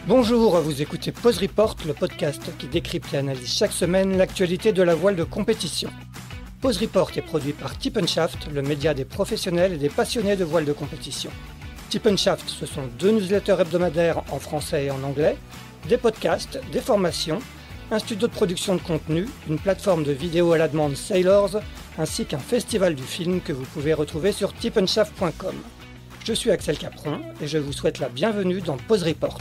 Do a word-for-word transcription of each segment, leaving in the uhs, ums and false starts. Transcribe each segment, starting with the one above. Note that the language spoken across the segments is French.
Bonjour, vous écoutez Pause Report, le podcast qui décrypte et analyse chaque semaine l'actualité de la voile de compétition. Pause Report est produit par Tip and Shaft, le média des professionnels et des passionnés de voile de compétition. Tip and Shaft, ce sont deux newsletters hebdomadaires en français et en anglais, des podcasts, des formations, un studio de production de contenu, une plateforme de vidéo à la demande Sailors, ainsi qu'un festival du film que vous pouvez retrouver sur tip and shaft point com. Je suis Axel Capron et je vous souhaite la bienvenue dans Pause Report.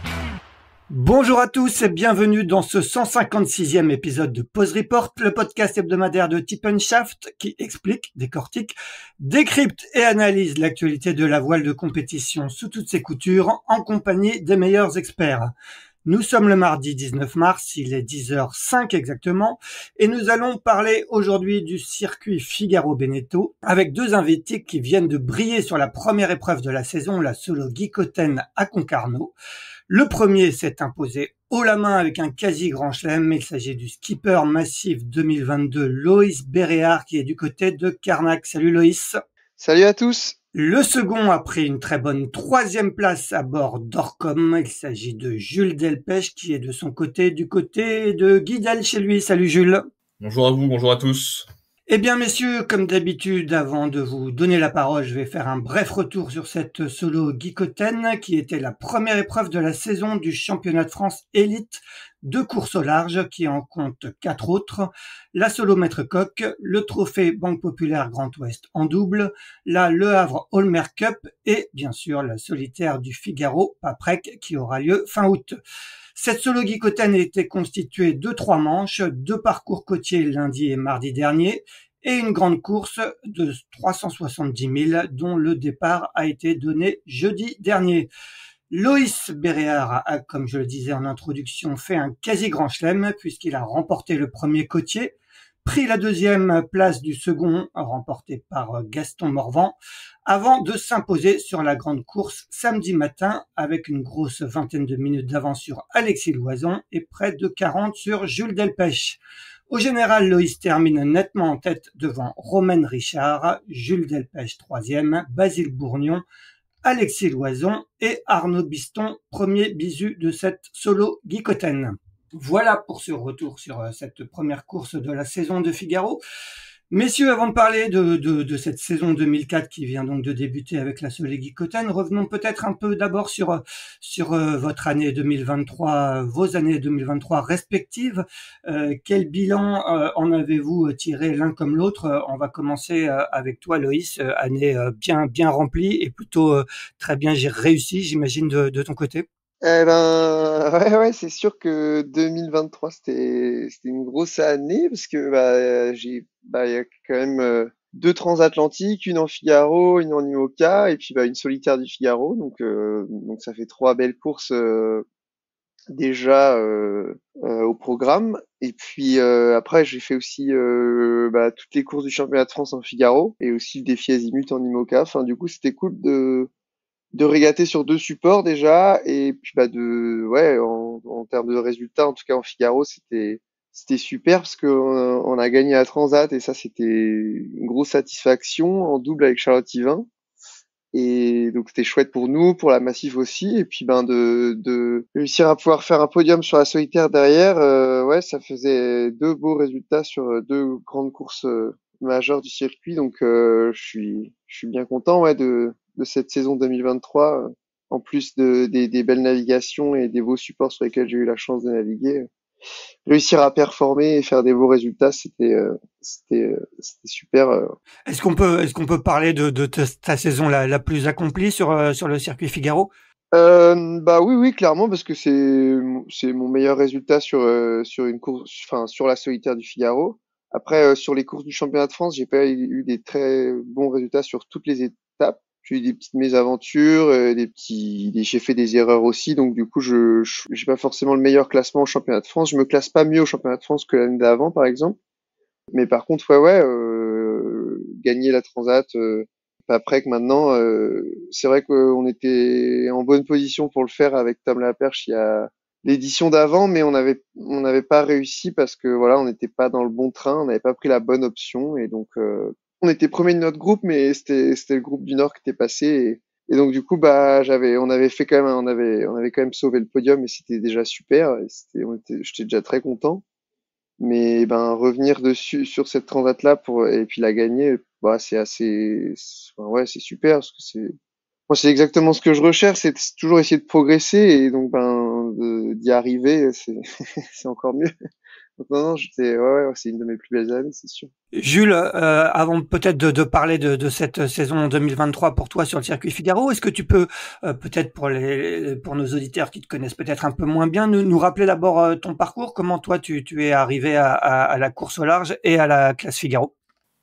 Bonjour à tous et bienvenue dans ce cent cinquante-sixième épisode de Pause Report, le podcast hebdomadaire de Tip and Shaft qui explique, décortique, décrypte et analyse l'actualité de la voile de compétition sous toutes ses coutures en compagnie des meilleurs experts. Nous sommes le mardi dix-neuf mars, il est dix heures cinq exactement, et nous allons parler aujourd'hui du circuit Figaro-Beneteau avec deux invités qui viennent de briller sur la première épreuve de la saison, la solo Guicoten à Concarneau. Le premier s'est imposé haut la main avec un quasi grand chelem. Il s'agit du skipper massif deux mille vingt-deux, Loïs Béréard, qui est du côté de Carnac. Salut Loïs. Salut à tous. Le second a pris une très bonne troisième place à bord d'Orcom. Il s'agit de Jules Delpech, qui est de son côté, du côté de Guidel chez lui. Salut Jules. Bonjour à vous, bonjour à tous. Eh bien messieurs, comme d'habitude, avant de vous donner la parole, je vais faire un bref retour sur cette solo Guicoten qui était la première épreuve de la saison du championnat de France élite de course au large qui en compte quatre autres. La solo Maître Coq, le trophée Banque Populaire Grand Ouest en double, la Le Havre Holmer Cup et bien sûr la solitaire du Figaro Paprec qui aura lieu fin août. Cette solo Guicoten était constituée de trois manches, deux parcours côtiers lundi et mardi dernier et une grande course de trois cent soixante-dix milles dont le départ a été donné jeudi dernier. Loïs Béréard a, comme je le disais en introduction, fait un quasi grand chelem puisqu'il a remporté le premier côtier, pris la deuxième place du second, remporté par Gaston Morvan, avant de s'imposer sur la grande course samedi matin avec une grosse vingtaine de minutes d'avance sur Alexis Loison et près de quarante sur Jules Delpech. Au général, Loïs termine nettement en tête devant Romain Richard, Jules Delpech troisième, Basile Bourgnon, Alexis Loison et Arnaud Biston, premier bisu de cette solo Guicoten. Voilà pour ce retour sur cette première course de la saison de Figaro. Messieurs, avant de parler de, de, de cette saison deux mille quatre qui vient donc de débuter avec la solo Guicoten, revenons peut-être un peu d'abord sur, sur euh, votre année deux mille vingt-trois, vos années deux mille vingt-trois respectives. Euh, quel bilan euh, en avez-vous tiré l'un comme l'autre? euh, On va commencer euh, avec toi Loïs, euh, année euh, bien, bien remplie et plutôt euh, très bien réussie, j'imagine, de, de ton côté. Eh ben, ouais, ouais, c'est sûr que deux mille vingt-trois, c'était, c'était une grosse année parce que, bah, j'ai, bah, il y a quand même euh, deux transatlantiques, une en Figaro, une en IMOCA et puis, bah, une solitaire du Figaro. Donc, euh, donc ça fait trois belles courses euh, déjà euh, euh, au programme. Et puis, euh, après, j'ai fait aussi euh, bah, toutes les courses du championnat de France en Figaro et aussi le défi Azimut en IMOCA. Enfin, du coup, c'était cool de de régater sur deux supports déjà et puis bah de ouais en, en termes de résultats en tout cas en Figaro c'était c'était super parce que on, on a gagné à Transat et ça c'était une grosse satisfaction en double avec Charlotte Yvain et donc c'était chouette pour nous, pour la Massif aussi et puis ben de de réussir à pouvoir faire un podium sur la solitaire derrière euh, ouais ça faisait deux beaux résultats sur deux grandes courses euh, majeures du circuit donc euh, je suis je suis bien content ouais de de cette saison deux mille vingt-trois, euh, en plus de, des, des belles navigations et des beaux supports sur lesquels j'ai eu la chance de naviguer. euh, Réussir à performer et faire des beaux résultats, c'était euh, c'était euh, c'était super. euh. Est-ce qu'on peut, est-ce qu'on peut parler de, de ta, ta saison la, la plus accomplie sur, euh, sur le circuit Figaro? Euh, bah oui, oui, clairement, parce que c'est c'est mon meilleur résultat sur euh, sur une course, enfin sur la solitaire du Figaro. Après, euh, sur les courses du championnat de France, j'ai pas eu des très bons résultats sur toutes les étapes. J'ai eu des petites mésaventures, euh, des petits, des- j'ai fait des erreurs aussi, donc du coup, je je- j'ai pas forcément le meilleur classement au championnat de France. Je me classe pas mieux au championnat de France que l'année d'avant, par exemple. Mais par contre, ouais, ouais, euh, gagner la Transat. Euh, après que maintenant, euh, c'est vrai qu'on était en bonne position pour le faire avec Tom Laperche il y a l'édition d'avant, mais on avait on n'avait pas réussi parce que voilà, on n'était pas dans le bon train, on n'avait pas pris la bonne option et donc euh, on était premier de notre groupe, mais c'était c'était le groupe du Nord qui était passé Et donc du coup, bah, j'avais, on avait fait quand même, on avait, on avait quand même sauvé le podium et c'était déjà super. Et c'était, on était, j'étais déjà très content. Mais ben revenir dessus sur cette transat là pour et puis la gagner, bah c'est assez, c'est- enfin, ouais, c'est super parce que c'est, moi c'est exactement ce que je recherche, c'est c'est toujours essayer de progresser et donc ben de- d'y arriver, c'est c'est encore mieux. Donc non, non, j'étais, ouais, ouais, c'est une de mes plus belles années, c'est sûr. Jules, euh, avant peut-être de, de parler de, de cette saison deux mille vingt-trois pour toi sur le circuit Figaro, est-ce que tu peux euh, peut-être pour les pour nos auditeurs qui te connaissent peut-être un peu moins bien, nous, nous rappeler d'abord euh, ton parcours, comment toi tu, tu es arrivé à, à, à la course au large et à la classe Figaro?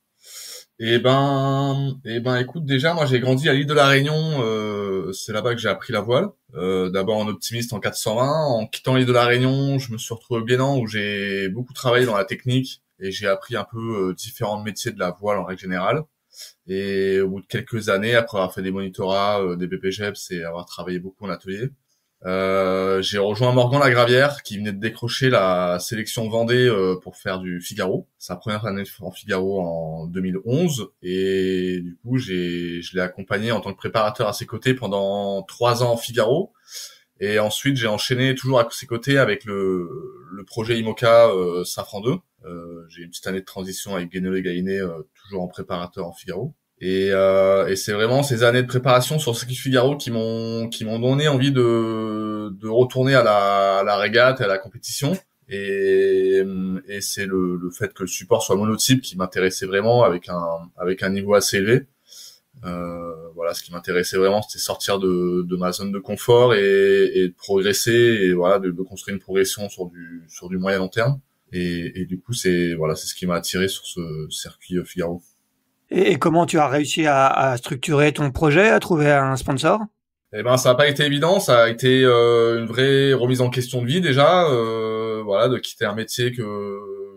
Eh ben, eh ben, écoute, déjà, moi, j'ai grandi à l'île de la Réunion. Euh, c'est là-bas que j'ai appris la voile. Euh, d'abord en optimiste en quatre cent vingt. En quittant l'île de la Réunion, je me suis retrouvé au Guénan où j'ai beaucoup travaillé dans la technique et j'ai appris un peu euh, différents métiers de la voile en règle générale. Et au bout de quelques années, après avoir fait des monitorats, euh, des B P G E P S et avoir travaillé beaucoup en atelier, Euh, j'ai rejoint Morgan Lagravière qui venait de décrocher la sélection Vendée euh, pour faire du Figaro, sa première année en Figaro en deux mille onze, et du coup j'ai je l'ai accompagné en tant que préparateur à ses côtés pendant trois ans en Figaro, et ensuite j'ai enchaîné toujours à ses côtés avec le le projet IMOCA euh, Safran deux. Euh, j'ai une petite année de transition avec Guénolé et Gainé, euh, toujours en préparateur en Figaro. Et, euh, et c'est vraiment ces années de préparation sur ce qui Figaro qui m'ont qui m'ont donné envie de de retourner à la, à la régate et à la compétition. Et, et c'est le, le fait que le support soit monotype qui m'intéressait vraiment, avec un avec un niveau assez élevé. Euh, voilà, ce qui m'intéressait vraiment, c'était sortir de de ma zone de confort et, et de progresser, et voilà, de, de construire une progression sur du sur du moyen long terme. Et, et du coup, c'est voilà, c'est ce qui m'a attiré sur ce circuit euh, Figaro. Et, et comment tu as réussi à, à structurer ton projet, à trouver un sponsor? Eh ben, ça n'a pas été évident. Ça a été euh, une vraie remise en question de vie déjà. Euh, voilà, de quitter un métier que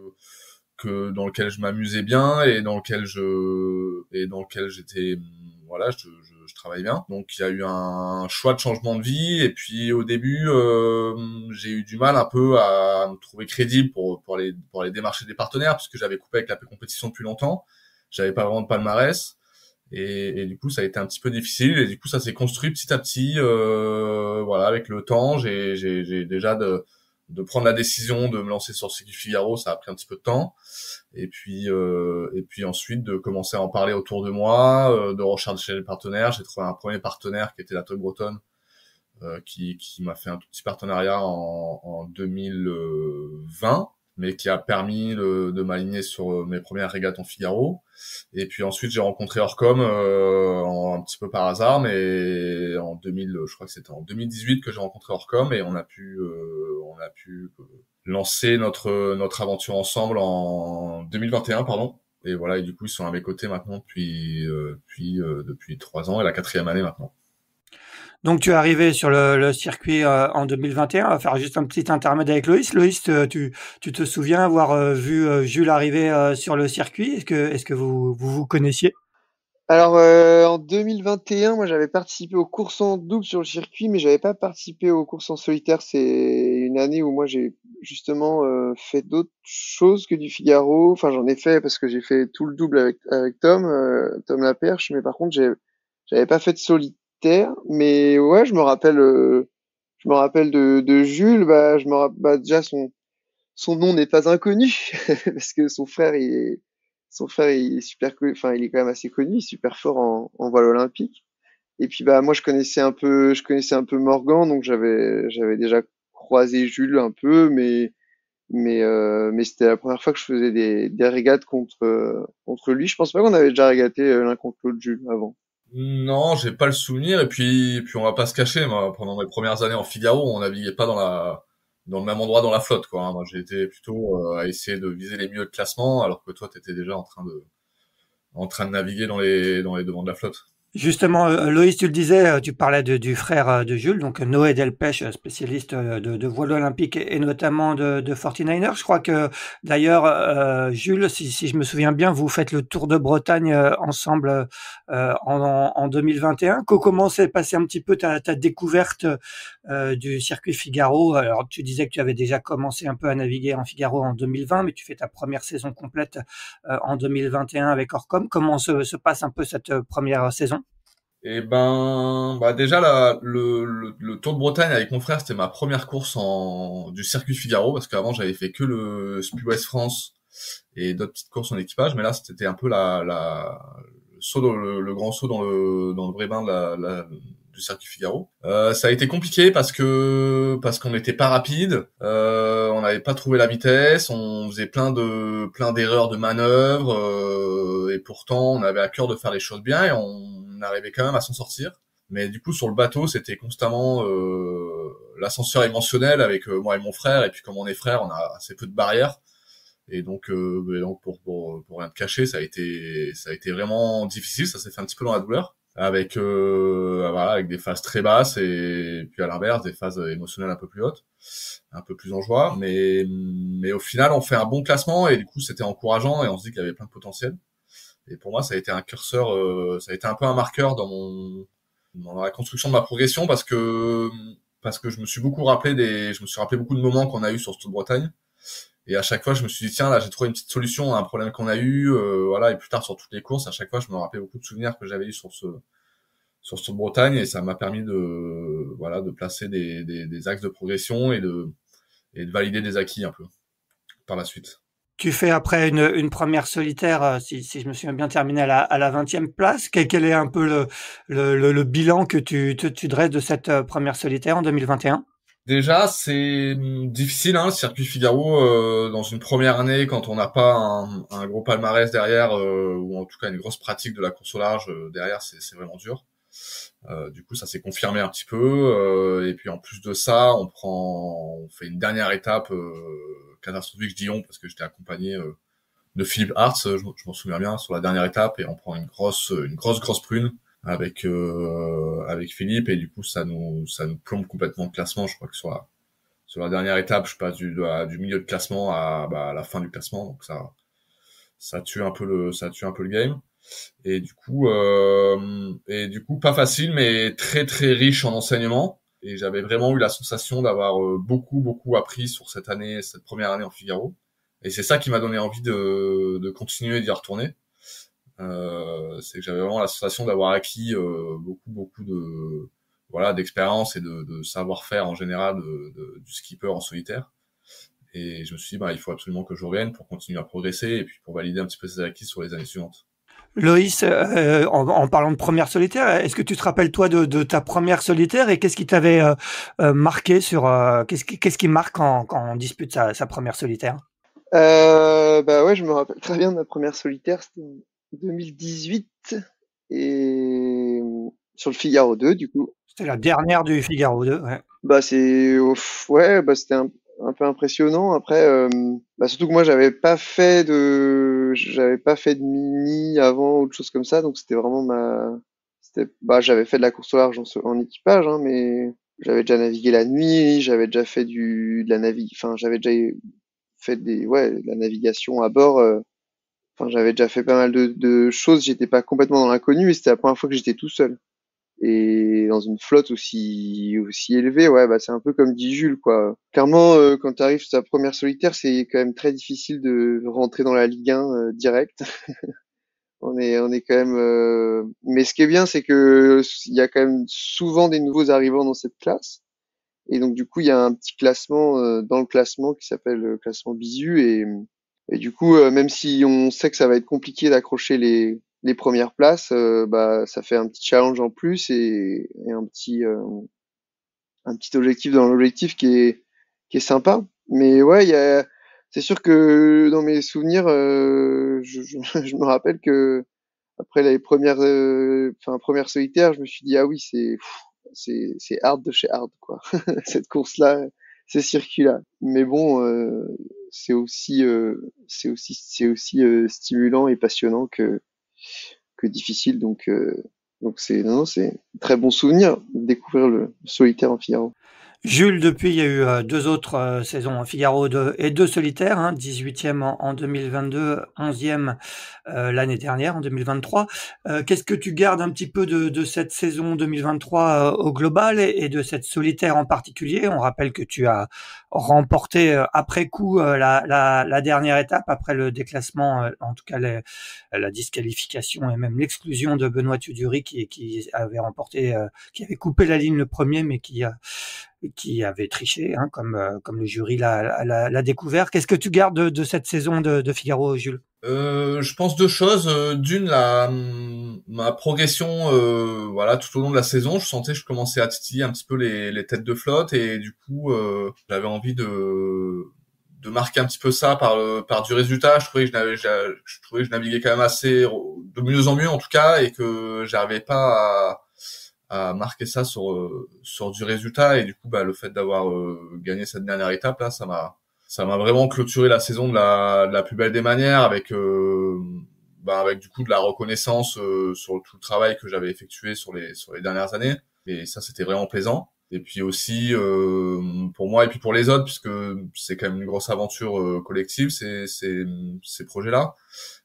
que dans lequel je m'amusais bien et dans lequel je et dans lequel j'étais, voilà, je, je, je travaille bien. Donc il y a eu un choix de changement de vie. Et puis au début, euh, j'ai eu du mal un peu à me trouver crédible pour pour aller pour aller démarcher des partenaires, puisque j'avais coupé avec la compétition depuis longtemps. J'avais pas vraiment de palmarès. Et, et du coup, ça a été un petit peu difficile. Et du coup, ça s'est construit petit à petit. Euh, voilà, avec le temps, j'ai, j'ai, j'ai déjà de, de prendre la décision de me lancer sur Circuit Figaro. Ça a pris un petit peu de temps. Et puis, euh, et puis ensuite de commencer à en parler autour de moi, euh, de rechercher les partenaires. J'ai trouvé un premier partenaire qui était la Tug Bretonne, euh, qui, qui m'a fait un tout petit partenariat en, en deux mille vingt, mais qui a permis de, de m'aligner sur mes premières régates en Figaro. Et puis ensuite, j'ai rencontré Orcom euh, en, un petit peu par hasard, mais en deux mille, je crois que c'était en deux mille dix-huit que j'ai rencontré Orcom, et on a pu, euh, on a pu euh, lancer notre notre aventure ensemble en deux mille vingt et un, pardon. Et voilà, et du coup, ils sont à mes côtés maintenant depuis euh, depuis euh, depuis trois ans, et la quatrième année maintenant. Donc tu es arrivé sur le, le circuit euh, en deux mille vingt et un. On va faire juste un petit intermède avec Loïs. Loïs, euh, tu, tu te souviens avoir euh, vu euh, Jules arriver euh, sur le circuit? Est-ce que, est-ce que vous, vous vous connaissiez? Alors euh, en deux mille vingt et un, moi j'avais participé aux courses en double sur le circuit, mais j'avais pas participé aux courses en solitaire. C'est une année où moi j'ai justement euh, fait d'autres choses que du Figaro. Enfin, j'en ai fait parce que j'ai fait tout le double avec avec Tom, euh, Tom Laperche, mais par contre j'ai j'avais pas fait de solitaire. Mais ouais, je me rappelle, euh, je me rappelle de, de Jules. Bah, je me rappelle, bah, déjà son son nom n'est pas inconnu parce que son frère il est son frère il est super connu, enfin il est quand même assez connu, il est super fort en, en voile olympique. Et puis bah moi je connaissais un peu je connaissais un peu Morgan, donc j'avais j'avais déjà croisé Jules un peu, mais mais euh, mais c'était la première fois que je faisais des des régates contre euh, contre lui. Je pense pas qu'on avait déjà régaté euh, l'un contre l'autre Jules avant. Non, j'ai pas le souvenir. Et puis, et puis on va pas se cacher. Moi, pendant mes premières années en Figaro, on naviguait pas dans la, dans le même endroit dans la flotte, quoi, hein. Moi, j'ai été plutôt euh, à essayer de viser les milieux de classement, alors que toi, t'étais déjà en train de, en train de naviguer dans les, dans les devants de la flotte. Justement, euh, Loïs, tu le disais, euh, tu parlais de- du frère euh, de Jules, donc euh, Noé Delpech, euh, spécialiste euh, de, de voile olympique et, et notamment de, de forty-niners. Je crois que d'ailleurs, euh, Jules, si, si je me souviens bien, vous faites le Tour de Bretagne euh, ensemble euh, en, en deux mille vingt et un. Co- Comment s'est passé un petit peu ta, ta découverte euh, du circuit Figaro? Alors, tu disais que tu avais déjà commencé un peu à naviguer en Figaro en deux mille vingt, mais tu fais ta première saison complète euh, en deux mille vingt et un avec Orcom. Comment se, se passe un peu cette euh, première saison? Et ben, bah déjà la, le, le, le Tour de Bretagne avec mon frère, c'était ma première course en du circuit Figaro parce qu'avant j'avais fait que le Speed West France et d'autres petites courses en équipage, mais là c'était un peu la, la le saut dans le, le grand saut dans le dans le vrai bain de la, la du circuit Figaro. Euh, ça a été compliqué parce que parce qu'on n'était pas rapide, euh, on n'avait pas trouvé la vitesse, on faisait plein de plein d'erreurs de manœuvres euh, et pourtant on avait à cœur de faire les choses bien et on arrivait quand même à s'en sortir. Mais du coup sur le bateau c'était constamment euh, l'ascenseur émotionnel avec euh, moi et mon frère et puis comme on est frères on a assez peu de barrières. Et donc, euh, et donc pour, pour pour rien te cacher, ça a été ça a été vraiment difficile. Ça s'est fait un petit peu dans la douleur, avec euh, voilà, avec des phases très basses et puis à l'inverse des phases émotionnelles un peu plus hautes, un peu plus en joie. Mais mais au final, on fait un bon classement et du coup, c'était encourageant et on se dit qu'il y avait plein de potentiel. Et pour moi, ça a été un curseur, euh, ça a été un peu un marqueur dans mon dans la construction de ma progression parce que parce que je me suis beaucoup rappelé des je me suis rappelé beaucoup de moments qu'on a eu sur ce Tour de Bretagne. Et à chaque fois, je me suis dit, tiens, là, j'ai trouvé une petite solution à un problème qu'on a eu, euh, voilà. Et plus tard, sur toutes les courses, à chaque fois, je me rappelais beaucoup de souvenirs que j'avais eu sur ce, sur ce Tour de Bretagne, et ça m'a permis de, voilà, de placer des, des, des axes de progression et de, et de valider des acquis un peu par la suite. Tu fais après une, une première solitaire, euh, si, si je me souviens bien, terminée à la, à la vingtième place. Quel, quel est un peu le, le, le, le bilan que tu, tu, tu dresses de cette euh, première solitaire en deux mille vingt et un? Déjà, c'est difficile, hein, le circuit Figaro, euh, dans une première année, quand on n'a pas un, un gros palmarès derrière, euh, ou en tout cas une grosse pratique de la course au large euh, derrière, c'est, c'est vraiment dur. Euh, du coup, ça s'est confirmé un petit peu. Euh, et puis en plus de ça, on prend, on fait une dernière étape euh, catastrophique, je dis on, parce que j'étais accompagné euh, de Philippe Hartz, je, je m'en souviens bien, sur la dernière étape, et on prend une grosse, une grosse, grosse prune avec euh, avec Philippe, et du coup ça nous ça nous plombe complètement le classement. Je crois que sur la sur la dernière étape, je passe du de, du milieu de classement à, bah, à la fin du classement, donc ça ça tue un peu le ça tue un peu le game. Et du coup euh, et du coup pas facile, mais très très riche en enseignement. Et j'avais vraiment eu la sensation d'avoir euh, beaucoup beaucoup appris sur cette année, cette première année en Figaro. Et c'est ça qui m'a donné envie de de continuer d'y retourner. Euh, c'est que j'avais vraiment la sensation d'avoir acquis euh, beaucoup beaucoup de voilà d'expérience et de, de savoir-faire en général de, de, du skipper en solitaire. Et je me suis dit bah il faut absolument que je revienne pour continuer à progresser et puis pour valider un petit peu ces acquis sur les années suivantes. Loïs, euh, en, en parlant de première solitaire, est-ce que tu te rappelles toi de, de ta première solitaire et qu'est-ce qui t'avait euh, euh, marqué sur euh, qu'est-ce qui qu'est-ce qui marque quand, quand on dispute sa, sa première solitaire? Euh, bah ouais, je me rappelle très bien de ma première solitaire, c'était en deux mille dix-huit et sur le Figaro deux du coup. C'était la dernière du Figaro deux, ouais. Bah c'est ouf, ouais, bah c'était un, un peu impressionnant. Après, euh, bah surtout que moi j'avais pas fait de, j'avais pas fait de mini avant ou autre chose comme ça, donc c'était vraiment ma, c'était, bah j'avais fait de la course au large en, en équipage, hein, mais j'avais déjà navigué la nuit, j'avais déjà fait du, de la navi, enfin j'avais déjà fait des, ouais, de la navigation à bord. euh, Enfin, j'avais déjà fait pas mal de, de choses. J'étais pas complètement dans l'inconnu, mais c'était la première fois que j'étais tout seul. Et dans une flotte aussi aussi élevée, ouais, bah c'est un peu comme dit Jules, quoi. Clairement, euh, quand tu arrives sur ta première solitaire, c'est quand même très difficile de rentrer dans la Ligue un euh, direct. On est on est quand même. euh, Mais ce qui est bien, c'est que il y a quand même souvent des nouveaux arrivants dans cette classe. Et donc du coup, il y a un petit classement euh, dans le classement qui s'appelle le classement Bisu et et du coup, euh, même si on sait que ça va être compliqué d'accrocher les, les premières places, euh, bah, ça fait un petit challenge en plus et, et un petit, euh, un petit objectif dans l'objectif qui est, qui est sympa. Mais ouais, il y a, c'est sûr que dans mes souvenirs, euh, je, je, je me rappelle que après les premières, euh, enfin première solitaire, je me suis dit ah oui, c'est, pff, c'est, c'est hard de chez hard quoi. Cette course-là, ces circuits-là. Mais bon, euh, c'est aussi, euh, c'est aussi, c'est aussi euh, stimulant et passionnant que que difficile. Donc, euh, donc c'est non, non, c'est un très bon souvenir de découvrir le solitaire en Figaro. Jules, depuis, il y a eu euh, deux autres euh, saisons, Figaro deux et deux solitaires, hein, dix-huitième en, en deux mille vingt-deux, onzième euh, l'année dernière, en deux mille vingt-trois. Euh, qu'est-ce que tu gardes un petit peu de, de cette saison deux mille vingt-trois euh, au global et, et de cette solitaire en particulier? On rappelle que tu as remporté euh, après coup euh, la, la, la dernière étape, après le déclassement, euh, en tout cas les, la disqualification et même l'exclusion de Benoît Tuduri qui, qui avait remporté, euh, qui avait coupé la ligne le premier, mais qui a qui avait triché, hein, comme, euh, comme le jury l'a, l'a, l'a découvert. Qu'est-ce que tu gardes de, de cette saison de, de Figaro, Jules? Euh, je pense deux choses. Euh, D'une, la ma progression, euh, voilà, tout au long de la saison, je sentais que je commençais à titiller un petit peu les, les têtes de flotte et du coup, euh, j'avais envie de de marquer un petit peu ça par le, par du résultat. Je trouvais que je, naviguais, je trouvais que je naviguais quand même assez de mieux en mieux en tout cas et que j'arrivais pas à à marquer ça sur euh, sur du résultat et du coup bah le fait d'avoir euh, gagné cette dernière étape là, ça m'a ça m'a vraiment clôturé la saison de la de la plus belle des manières avec euh, bah avec du coup de la reconnaissance euh, sur tout le travail que j'avais effectué sur les sur les dernières années et ça c'était vraiment plaisant. Et puis aussi euh, pour moi et puis pour les autres puisque c'est quand même une grosse aventure euh, collective ces ces ces projets-là.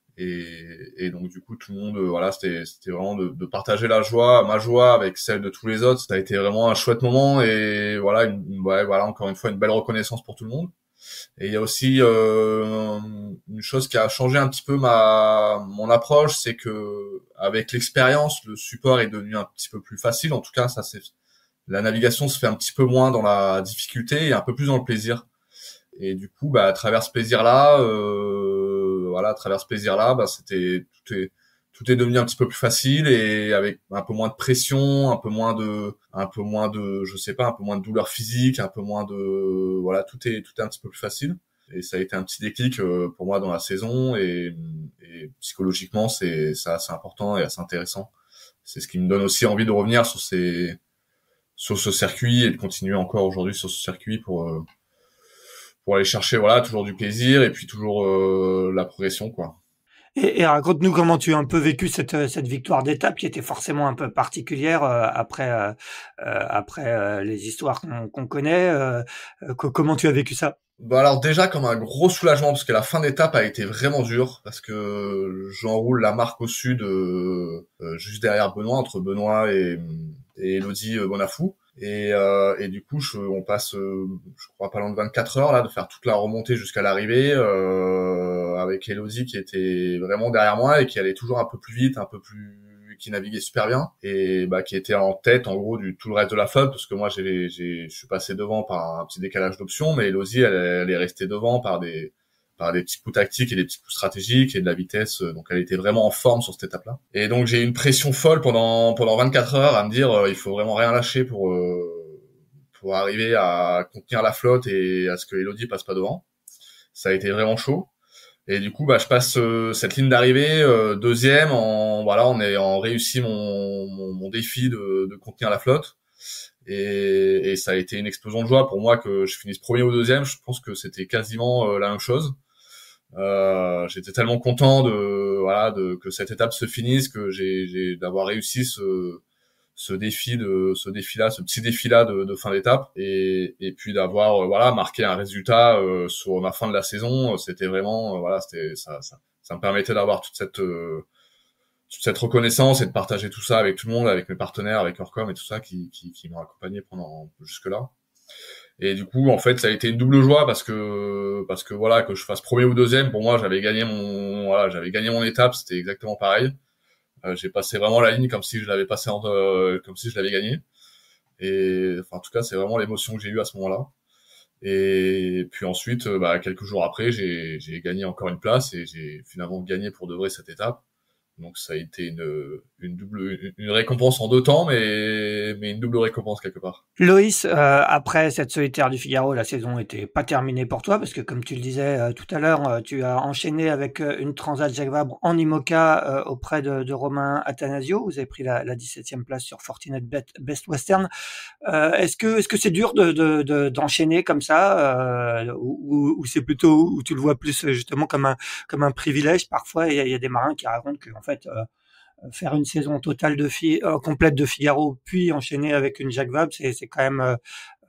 Et, et donc du coup tout le monde, euh, voilà, c'était c'était vraiment de, de partager la joie, ma joie avec celle de tous les autres. Ça a été vraiment un chouette moment et voilà, une, une- ouais, voilà encore une fois une belle reconnaissance pour tout le monde. Et il y a aussi euh, une chose qui a changé un petit peu ma mon approche, c'est que avec l'expérience, le support est devenu un petit peu plus facile. En tout cas, ça c'est la navigation se fait un petit peu moins dans la difficulté et un peu plus dans le plaisir. Et du coup, bah, à travers ce plaisir-là, euh, voilà, à travers ce plaisir-là, bah, c'était tout est tout est devenu un petit peu plus facile et avec un peu moins de pression, un peu moins de, un peu moins de, je sais pas, un peu moins de douleur physique, un peu moins de, voilà, tout est tout est un petit peu plus facile. Et ça a été un petit déclic euh, pour moi dans la saison et, et psychologiquement, c'est c'est assez important et assez intéressant. C'est ce qui me donne aussi envie de revenir sur ces sur ce circuit et de continuer encore aujourd'hui sur ce circuit pour euh, pour aller chercher voilà toujours du plaisir et puis toujours euh, la progression quoi. Et, et raconte-nous comment tu as un peu vécu cette, euh, cette victoire d'étape qui était forcément un peu particulière euh, après, euh, euh, après euh, les histoires qu'on, qu'on connaît. Euh, euh, co- comment tu as vécu ça? Bah alors déjà comme un gros soulagement parce que la fin d'étape a été vraiment dure parce que j'enroule la marque au sud euh, euh, juste derrière Benoît entre Benoît et, et Elodie euh, Bonafou et, euh, et du coup je, on passe euh, je crois pas loin de vingt-quatre heures là de faire toute la remontée jusqu'à l'arrivée euh, avec Elodie qui était vraiment derrière moi et qui allait toujours un peu plus vite un peu plus qui naviguait super bien et bah qui était en tête en gros du tout le reste de la flotte parce que moi j'ai j'ai je suis passé devant par un petit décalage d'options mais Elodie elle, elle est restée devant par des par des petits coups tactiques et des petits coups stratégiques et de la vitesse donc elle était vraiment en forme sur cette étape-là et donc j'ai eu une pression folle pendant pendant vingt-quatre heures à me dire euh, il faut vraiment rien lâcher pour euh, pour arriver à contenir la flotte et à ce que Elodie passe pas devant. Ça a été vraiment chaud. Et du coup, bah, je passe euh, cette ligne d'arrivée euh, deuxième en voilà, on est en réussi mon, mon, mon défi de, de contenir la flotte. Et, et ça a été une explosion de joie pour moi que je finisse premier ou deuxième. Je pense que c'était quasiment euh, la même chose. Euh, j'étais tellement content de voilà de que cette étape se finisse que j'ai, j'ai d'avoir réussi ce ce défi de ce défi là ce petit défi là de, de fin d'étape et et puis d'avoir euh, voilà marqué un résultat euh, sur ma fin de la saison. C'était vraiment euh, voilà c'était ça ça ça me permettait d'avoir toute cette euh, toute cette reconnaissance et de partager tout ça avec tout le monde, avec mes partenaires, avec Orcom et tout ça qui qui, qui m'ont accompagné pendant jusque là. Et du coup, en fait, ça a été une double joie parce que parce que voilà que je fasse premier ou deuxième, pour moi, j'avais gagné mon voilà, j'avais gagné mon étape, c'était exactement pareil. Euh, j'ai passé vraiment la ligne comme si je l'avais passé en, euh, comme si je l'avais gagné. Et enfin, en tout cas, c'est vraiment l'émotion que j'ai eue à ce moment-là. Et puis ensuite, euh, bah, quelques jours après, j'ai j'ai gagné encore une place et j'ai finalement gagné pour de vrai cette étape. Donc ça a été une, une double, une récompense en deux temps, mais, mais une double récompense quelque part. Loïs, euh, après cette solitaire du Figaro, la saison était pas terminée pour toi parce que comme tu le disais euh, tout à l'heure, euh, tu as enchaîné avec euh, une Transat Jacques Vabre en IMOCA euh, auprès de, de Romain Attanasio. Vous avez pris la, la dix-septième place sur Fortinet Bet- Best Western. Euh, est-ce que est-ce que c'est dur de, de, de d'enchaîner comme ça euh, ou, ou c'est plutôt où tu le vois plus justement comme un comme un privilège? Parfois, il y a, il y a des marins qui racontent que en fait euh, faire une saison totale de fi- euh, complète de Figaro puis enchaîner avec une Jacques Vabre, c'est c'est quand même euh,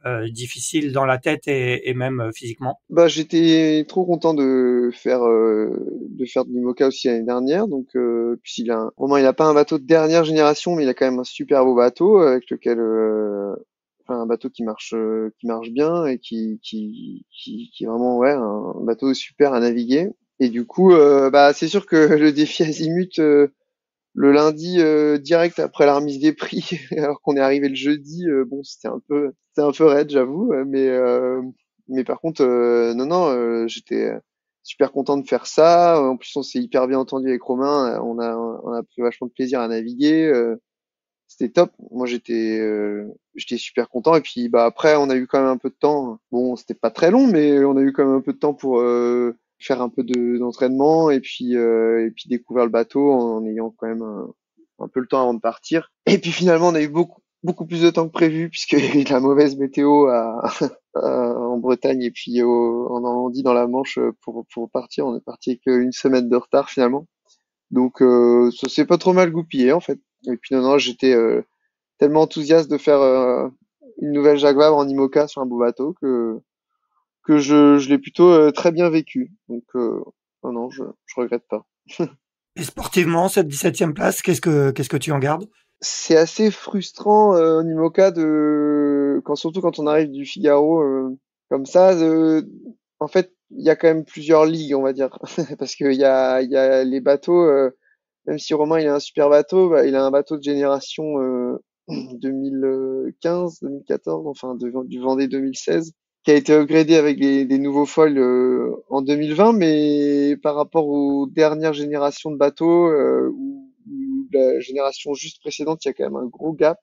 euh, difficile dans la tête et, et même euh, physiquement? Bah, j'étais trop content de faire euh, de faire de l'IMOCA aussi l'année dernière. Donc, euh, puis il a un, Romain, il a pas un bateau de dernière génération, mais il a quand même un super beau bateau avec lequel, euh, enfin, un bateau qui marche euh, qui marche bien et qui qui qui, qui est vraiment ouais un bateau super à naviguer. Et du coup, euh, bah, c'est sûr que le défi Azimut euh, le lundi euh, direct après la remise des prix, alors qu'on est arrivé le jeudi, euh, bon, c'était un peu, c'était un peu raide, j'avoue, euh, mais euh, mais par contre, euh, non, non, euh, j'étais super content de faire ça. En plus, on s'est hyper bien entendu avec Romain. On a, on a pris vachement de plaisir à naviguer. euh, C'était top. Moi, j'étais, euh, j'étais super content. Et puis, bah après, on a eu quand même un peu de temps. Bon, c'était pas très long, mais on a eu quand même un peu de temps pour euh, faire un peu de d'entraînement et puis euh, et puis découvrir le bateau en ayant quand même un, un peu le temps avant de partir. Et puis finalement, on a eu beaucoup beaucoup plus de temps que prévu puisqu'il y a eu de la mauvaise météo à, à- en Bretagne et puis au, en Normandie dans la Manche pour pour partir. On est parti avec une semaine de retard finalement. Donc euh, ça s'est pas trop mal goupillé en fait. Et puis non, non, j'étais euh, tellement enthousiaste de faire euh, une nouvelle Jacques Vabre en IMOCA sur un beau bateau que que je, je l'ai plutôt euh, très bien vécu. Donc euh, non, non, je, je regrette pas. Et sportivement, cette dix-septième place, qu'est-ce que qu'est-ce que tu en gardes? C'est assez frustrant euh, en IMOCA de quand surtout quand on arrive du Figaro euh, comme ça. De... En fait, il y a quand même plusieurs ligues, on va dire, parce qu'il y a il y a les bateaux. Euh, même si Romain il a un super bateau, bah, il a un bateau de génération euh, deux mille quinze, deux mille quatorze, enfin de, du Vendée deux mille seize, qui a été upgradé avec des, des nouveaux foils euh, en deux mille vingt, mais par rapport aux dernières générations de bateaux euh, ou, ou la génération juste précédente, il y a quand même un gros gap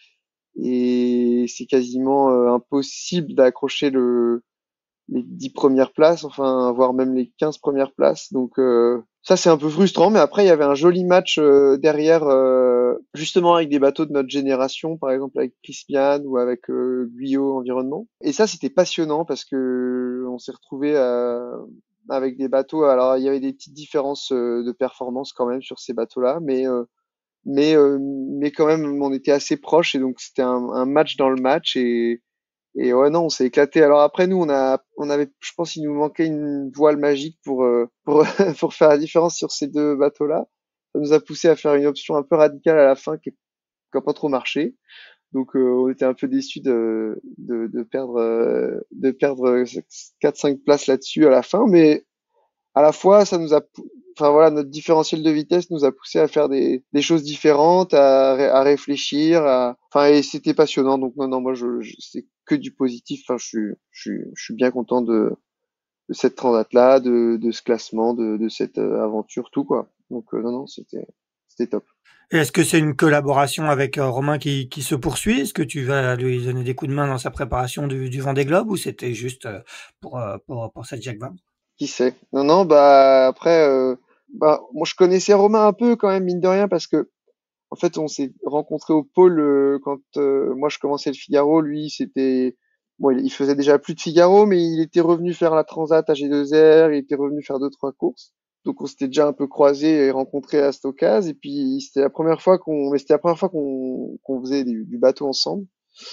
et c'est quasiment euh, impossible d'accrocher le les dix premières places, enfin, voire même les quinze premières places. Donc euh, ça, c'est un peu frustrant. Mais après, il y avait un joli match euh, derrière, euh, justement avec des bateaux de notre génération, par exemple avec Crispian ou avec euh, Guyot Environnement. Et ça, c'était passionnant parce que on s'est retrouvé avec des bateaux. Alors, il y avait des petites différences euh, de performance quand même sur ces bateaux-là, mais euh, mais euh, mais quand même, on était assez proches et donc c'était un, un match dans le match et et ouais, non, on s'est éclaté. Alors après, nous, on a, on avait, je pense, il nous manquait une voile magique pour, euh, pour, pour faire la différence sur ces deux bateaux-là. Ça nous a poussé à faire une option un peu radicale à la fin qui n'a pas trop marché. Donc, euh, on était un peu déçus de, de, de perdre, euh, de perdre quatre cinq places là-dessus à la fin. Mais à la fois, ça nous a, pou- enfin voilà, notre différentiel de vitesse nous a poussé à faire des, des choses différentes, à, ré- à réfléchir, à, enfin, et c'était passionnant. Donc non, non, moi, je, je c'est que du positif. Enfin, je suis, je suis, je suis bien content de, de cette transat-là, de, de ce classement, de, de cette euh, aventure, tout quoi. Donc euh, non, non, c'était, c'était top. Et est-ce que c'est une collaboration avec euh, Romain qui, qui se poursuit? Est-ce que tu vas lui donner des coups de main dans sa préparation du, du Vendée Globe ou c'était juste euh, pour, euh, pour, pour cette Jacques Vabre? Qui sait? Non, non, bah après, euh, bah moi je connaissais Romain un peu quand même mine de rien parce que en fait, on s'est rencontrés au pôle euh, quand euh, moi je commençais le Figaro. Lui, c'était bon, il il faisait déjà plus de Figaro, mais il était revenu faire la Transat à G deux R. Il était revenu faire deux trois courses. Donc on s'était déjà un peu croisés et rencontrés à cette occasion. Et puis c'était la première fois qu'on, mais c'était la première fois qu'on qu'on faisait du, du bateau ensemble.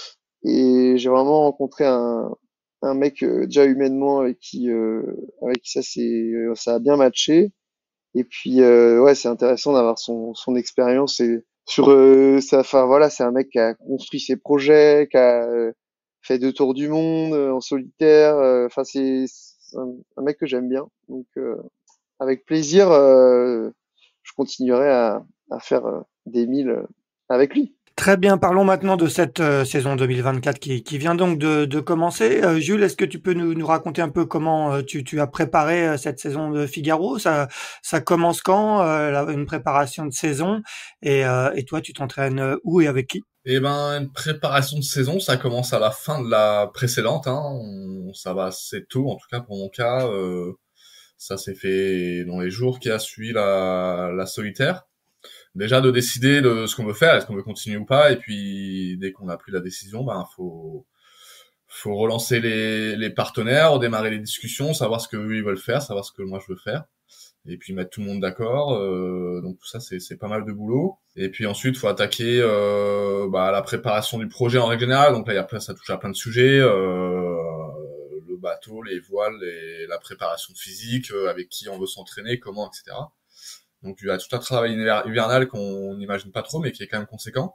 Et j'ai vraiment rencontré un un mec euh, déjà humainement avec qui euh, avec qui ça c'est euh, ça a bien matché. Et puis euh, ouais, c'est intéressant d'avoir son son expérience et sur euh, ça. Enfin voilà, c'est un mec qui a construit ses projets, qui a euh, fait deux tours du monde euh, en solitaire. euh, Enfin c'est c'est un, un mec que j'aime bien. Donc euh, avec plaisir, euh, je continuerai à à faire euh, des milles euh, avec lui. Très bien, parlons maintenant de cette euh, saison deux mille vingt-quatre qui, qui vient donc de, de commencer. Euh, Jules, est-ce que tu peux nous, nous raconter un peu comment euh, tu, tu as préparé euh, cette saison de Figaro? Ça, ça commence quand, euh, la- une préparation de saison? Et, euh, et toi, tu t'entraînes euh, où et avec qui? Eh ben, une préparation de saison, ça commence à la fin de la précédente. Hein. On- ça va assez tôt, en tout cas pour mon cas. euh, ça s'est fait dans les jours qui a suivi la, la solitaire. Déjà de décider de ce qu'on veut faire, est-ce qu'on veut continuer ou pas, et puis dès qu'on a pris la décision, ben faut faut relancer les, les partenaires, redémarrer les discussions, savoir ce que eux ils veulent faire, savoir ce que moi je veux faire. et puis mettre tout le monde d'accord. Euh, donc tout ça, c'est, c'est pas mal de boulot. Et puis ensuite, faut attaquer euh, bah, la préparation du projet en règle générale. Donc là, il y a plein, ça touche à plein de sujets. Euh, le bateau, les voiles, les, la préparation physique, euh, avec qui on veut s'entraîner, comment, et cetera. Donc il y a tout un travail hivernal qu'on n'imagine pas trop, mais qui est quand même conséquent.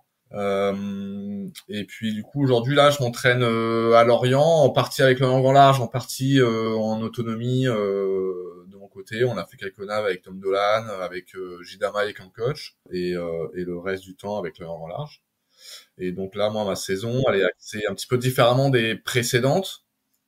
Euh, et puis du coup aujourd'hui là je m'entraîne euh, à Lorient, en partie avec le Grand Large, en partie euh, en autonomie euh, de mon côté. On a fait quelques naves avec Tom Dolan, avec euh, J-Dama et comme coach, et, euh, et le reste du temps avec le Grand Large. Et donc là moi ma saison elle est axée un petit peu différemment des précédentes.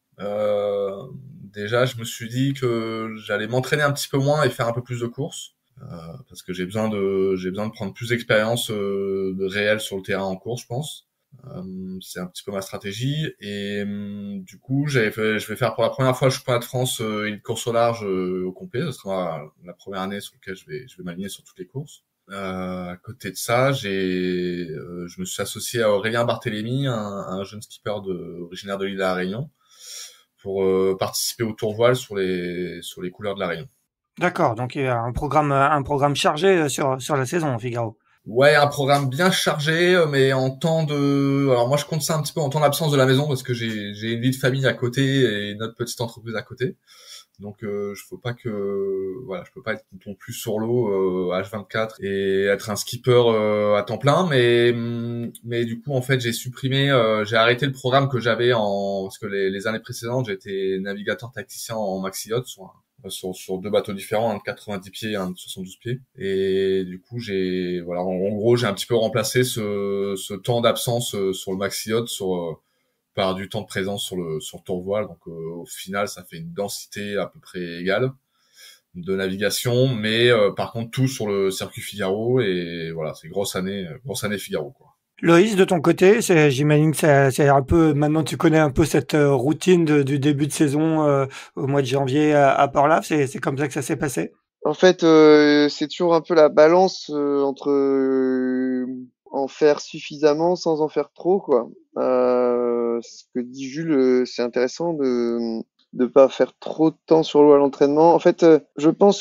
Euh, déjà je me suis dit que j'allais m'entraîner un petit peu moins et faire un peu plus de courses. Euh, parce que j'ai besoin de j'ai besoin de prendre plus d'expérience euh, de réel sur le terrain en course, je pense. Euh, c'est un petit peu ma stratégie et euh, du coup j'avais fait, je vais faire pour la première fois le championnat de France euh, une course au large euh, au complet. Ce sera la première année sur laquelle je vais je vais m'aligner sur toutes les courses. Euh, à côté de ça, j'ai euh, je me suis associé à Aurélien Barthélémy, un, un jeune skipper de, originaire de l'île de la Réunion, pour euh, participer au tour voile sur les sur les couleurs de la Réunion. D'accord, donc il y a un programme, un programme chargé sur, sur la saison, Figaro. Ouais, un programme bien chargé, mais en temps de... Alors moi, je compte ça un petit peu en temps d'absence de la maison, parce que j'ai j'ai une vie de famille à côté et notre petite entreprise à côté. Donc, euh, je faut pas que... Voilà, je peux pas être non plus sur l'eau euh, H vingt-quatre et être un skipper euh, à temps plein. Mais mais du coup, en fait, j'ai supprimé... Euh, j'ai arrêté le programme que j'avais en... Parce que les, les années précédentes, j'étais navigateur tacticien en maxi yacht sur un sur sur deux bateaux différents, un de quatre-vingt-dix pieds et un de soixante-douze pieds. Et du coup, j'ai voilà, en, en gros, j'ai un petit peu remplacé ce ce temps d'absence euh, sur le maxi yacht sur euh, par du temps de présence sur le sur le tour voile. Donc euh, au final, ça fait une densité à peu près égale de navigation, mais euh, par contre tout sur le circuit Figaro. Et voilà, c'est grosse année, grosse année Figaro, quoi. Loïs, de ton côté, c'est, j'imagine que c'est, c'est un peu, maintenant tu connais un peu cette euh, routine de- du début de saison euh, au mois de janvier à, à Port-Lave, c'est, c'est comme ça que ça s'est passé? En fait, euh, c'est toujours un peu la balance euh, entre euh, en faire suffisamment sans en faire trop, quoi. Euh, ce que dit Jules, euh, c'est intéressant de de pas faire trop de temps sur l'eau à l'entraînement. En fait, euh, je pense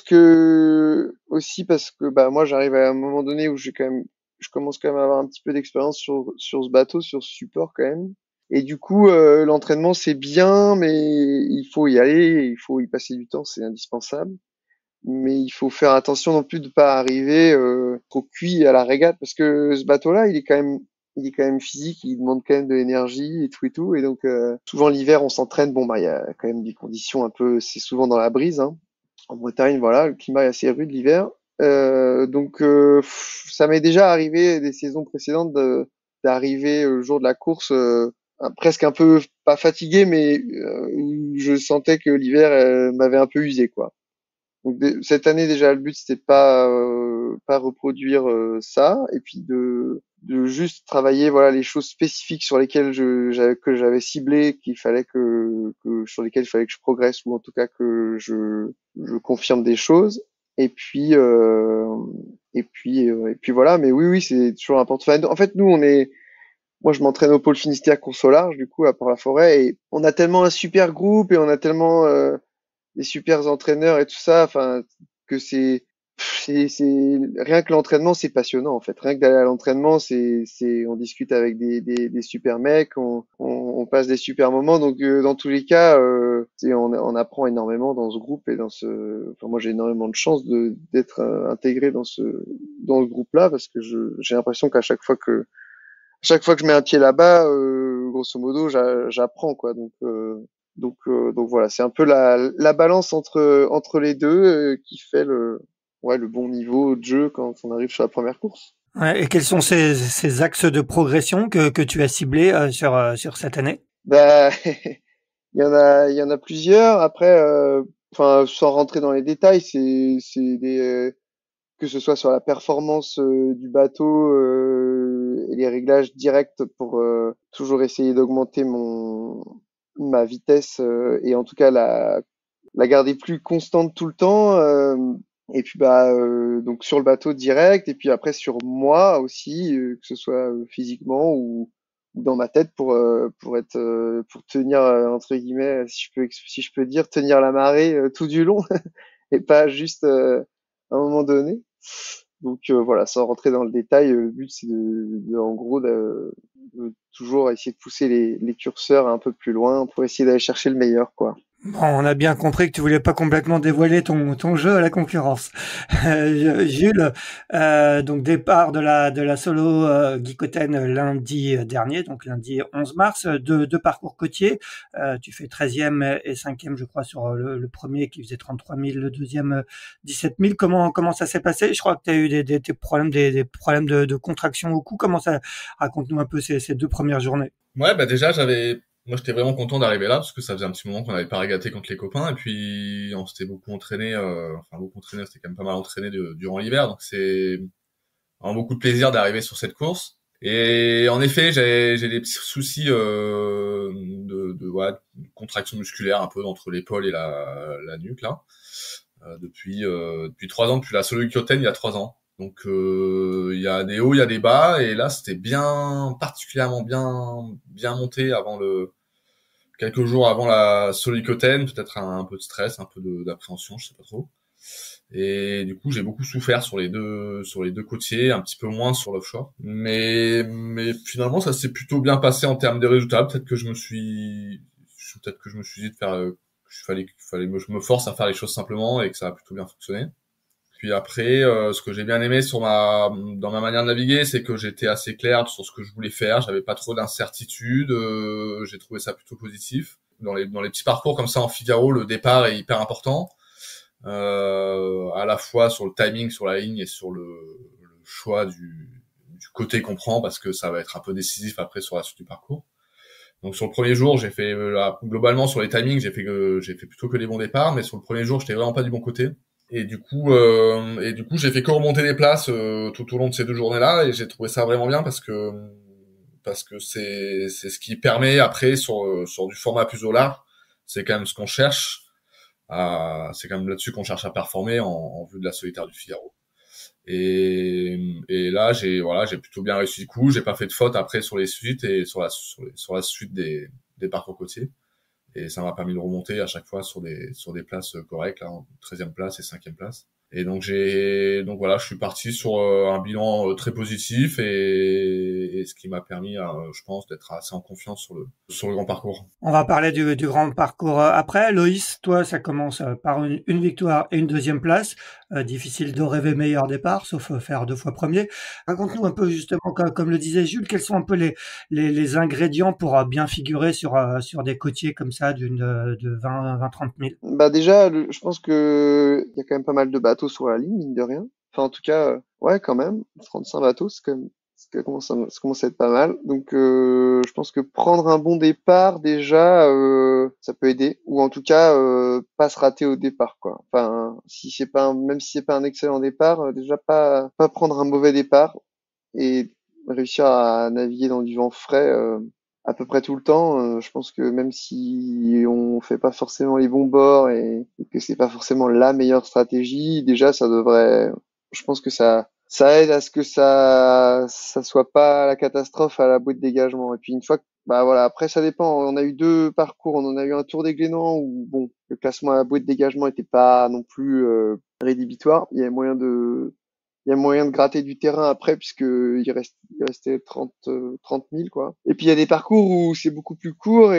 que aussi parce que bah moi j'arrive à un moment donné où j'ai quand même, je commence quand même à avoir un petit peu d'expérience sur sur ce bateau, sur ce support quand même. Et du coup, euh, l'entraînement c'est bien, mais il faut y aller, il faut y passer du temps, c'est indispensable. Mais il faut faire attention non plus de pas arriver euh, trop cuit à la régate, parce que ce bateau-là, il est quand même, il est quand même physique, il demande quand même de l'énergie et tout et tout. Et donc euh, souvent l'hiver, on s'entraîne. Bon bah il y a quand même des conditions un peu, c'est souvent dans la brise. Hein. En Bretagne, voilà, le climat est assez rude l'hiver. Euh, donc euh, pff, ça m'est déjà arrivé des saisons précédentes de- d'arriver le jour de la course euh, un- presque un peu pas fatigué, mais euh, où je sentais que l'hiver euh, m'avait un peu usé, quoi. Donc dé- cette année déjà le but c'était de pas euh, pas reproduire euh, ça et puis de de juste travailler voilà les choses spécifiques sur lesquelles je j'avais que j'avais ciblé qu'il fallait que que sur lesquelles il fallait que je progresse ou en tout cas que je je confirme des choses et puis euh, et puis euh, et puis voilà. Mais oui oui c'est toujours important. Enfin, en fait nous on est moi je m'entraîne au pôle Finistère course au large du coup à Port-la-Forêt et on a tellement un super groupe et on a tellement euh, des super entraîneurs et tout ça, enfin, que c'est, c'est, c'est, rien que l'entraînement, c'est passionnant, en fait. Rien que d'aller à l'entraînement, c'est, c'est, on discute avec des, des, des super mecs, on, on, on passe des super moments. Donc, euh, dans tous les cas, euh, c'est, on, on apprend énormément dans ce groupe et dans ce, enfin, moi, j'ai énormément de chance de, d'être euh, intégré dans ce, dans ce groupe-là parce que je, j'ai l'impression qu'à chaque fois que, chaque fois que je mets un pied là-bas, euh, grosso modo, j'a- j'apprends, quoi. Donc, euh, donc, euh, donc voilà, c'est un peu la, la balance entre entre les deux euh, qui fait le ouais le bon niveau de jeu quand on arrive sur la première course. Ouais, et quels sont ces, ces axes de progression que, que tu as ciblés euh, sur, euh, sur cette année? Bah, il y en a il y en a plusieurs. Après, euh, enfin, sans rentrer dans les détails, c'est c'est des euh, que ce soit sur la performance euh, du bateau euh, et les réglages directs pour euh, toujours essayer d'augmenter mon ma vitesse euh, et en tout cas la la garder plus constante tout le temps euh, et puis bah euh, donc sur le bateau direct et puis après sur moi aussi euh, que ce soit euh, physiquement ou, ou dans ma tête pour euh, pour être euh, pour tenir euh, entre guillemets si je peux si je peux dire tenir la marée euh, tout du long et pas juste euh, à un moment donné. Donc euh, voilà, sans rentrer dans le détail, euh, le but c'est de, de, en gros de, de toujours essayer de pousser les, les curseurs un peu plus loin pour essayer d'aller chercher le meilleur, quoi. Bon, on a bien compris que tu voulais pas complètement dévoiler ton, ton jeu à la concurrence. Euh, Jules, euh, donc départ de la de la solo euh, Guicoten lundi dernier, donc lundi onze mars, deux, deux parcours côtiers. Euh, tu fais treizième et cinquième, je crois, sur le, le premier qui faisait trente-trois mille, le deuxième dix-sept mille. Comment comment ça s'est passé? Je crois que tu as eu des, des, des problèmes des, des problèmes de, de contraction au cou. Comment ça? Raconte-nous un peu ces, ces deux premières journées. Ouais, bah déjà, j'avais, moi, j'étais vraiment content d'arriver là parce que ça faisait un petit moment qu'on n'avait pas régaté contre les copains et puis on s'était beaucoup entraîné, euh, enfin beaucoup entraîné, c'était quand même pas mal entraîné de- durant l'hiver, donc c'est vraiment beaucoup de plaisir d'arriver sur cette course. Et en effet, j'ai j'ai des petits soucis euh, de, de, ouais, de contraction musculaire un peu entre l'épaule et la, la nuque là, euh, depuis euh, depuis trois ans, depuis la solo Kyoten il y a trois ans. Donc euh, il y a des hauts, il y a des bas, et là c'était bien particulièrement bien bien monté avant le quelques jours avant la Solicotène, peut-être un, un peu de stress, un peu de, d'appréhension, je sais pas trop. Et du coup, j'ai beaucoup souffert sur les deux sur les deux côtiers, un petit peu moins sur l'offshore. Mais mais finalement, ça s'est plutôt bien passé en termes de résultats. Peut-être que je me suis peut-être que je me suis dit de faire euh, qu'il fallait qu'il fallait me, je me force à faire les choses simplement et que ça a plutôt bien fonctionné. Puis après, euh, ce que j'ai bien aimé sur ma dans ma manière de naviguer, c'est que j'étais assez clair sur ce que je voulais faire. J'avais pas trop d'incertitude. Euh, j'ai trouvé ça plutôt positif. Dans les dans les petits parcours comme ça en Figaro, le départ est hyper important, euh, à la fois sur le timing, sur la ligne et sur le, le choix du du côté qu'on prend, parce que ça va être un peu décisif après sur la suite du parcours. Donc sur le premier jour, j'ai fait euh, là, globalement sur les timings, j'ai fait que j'ai fait plutôt que les bons départs, mais sur le premier jour, j'étais vraiment pas du bon côté. Et du coup, euh, et du coup, j'ai fait que remonter les places euh, tout au long de ces deux journées-là, et j'ai trouvé ça vraiment bien parce que parce que c'est c'est ce qui permet après sur sur du format plus au large, c'est quand même ce qu'on cherche, à, c'est quand même là-dessus qu'on cherche à performer en, en vue de la solitaire du Figaro. Et et là, j'ai voilà, j'ai plutôt bien réussi le coup, j'ai pas fait de faute après sur les suites et sur la sur, les, sur la suite des des parcours côtiers. Et ça m'a permis de remonter à chaque fois sur des sur des places correctes, là, en treizième place et cinquième place. Et donc j'ai donc voilà, je suis parti sur euh, un bilan euh, très positif, et, et ce qui m'a permis, euh, je pense, d'être assez en confiance sur le sur le grand parcours. On va parler du, du grand parcours euh, après. Loïs, toi, ça commence euh, par une, une victoire et une deuxième place. Euh, difficile de rêver meilleur départ, sauf euh, faire deux fois premier. Raconte-nous un peu justement, comme, comme le disait Jules, quels sont un peu les, les, les ingrédients pour euh, bien figurer sur, euh, sur des côtiers comme ça d'une de, de vingt à trente mille. Bah déjà, le- je pense que il y a quand même pas mal de bateaux sur la ligne, mine de rien. Enfin, en tout cas, euh, ouais, quand même, trente-cinq bateaux, c'est quand même, ça commence à, ça commence à être pas mal. Donc, euh, je pense que prendre un bon départ, déjà, euh, ça peut aider. Ou en tout cas, euh, pas se rater au départ, quoi. Enfin, si c'est pas un- même si c'est pas un excellent départ, euh, déjà pas, pas prendre un mauvais départ et réussir à naviguer dans du vent frais, euh, à peu près tout le temps. Euh, je pense que même si on fait pas forcément les bons bords et, et que c'est pas forcément la meilleure stratégie, déjà ça devrait, je pense que ça, ça aide à ce que ça, ça soit pas la catastrophe à la bouée de dégagement. Et puis une fois que, bah voilà, après ça dépend. On a eu deux parcours. On en a eu un Tour des Glénans où bon, le classement à la bouée de dégagement était pas non plus euh, rédhibitoire. Il y avait moyen de il y a moyen de gratter du terrain après puisque il reste il restait trente euh, trente mille quoi. Et puis il y a des parcours où c'est beaucoup plus court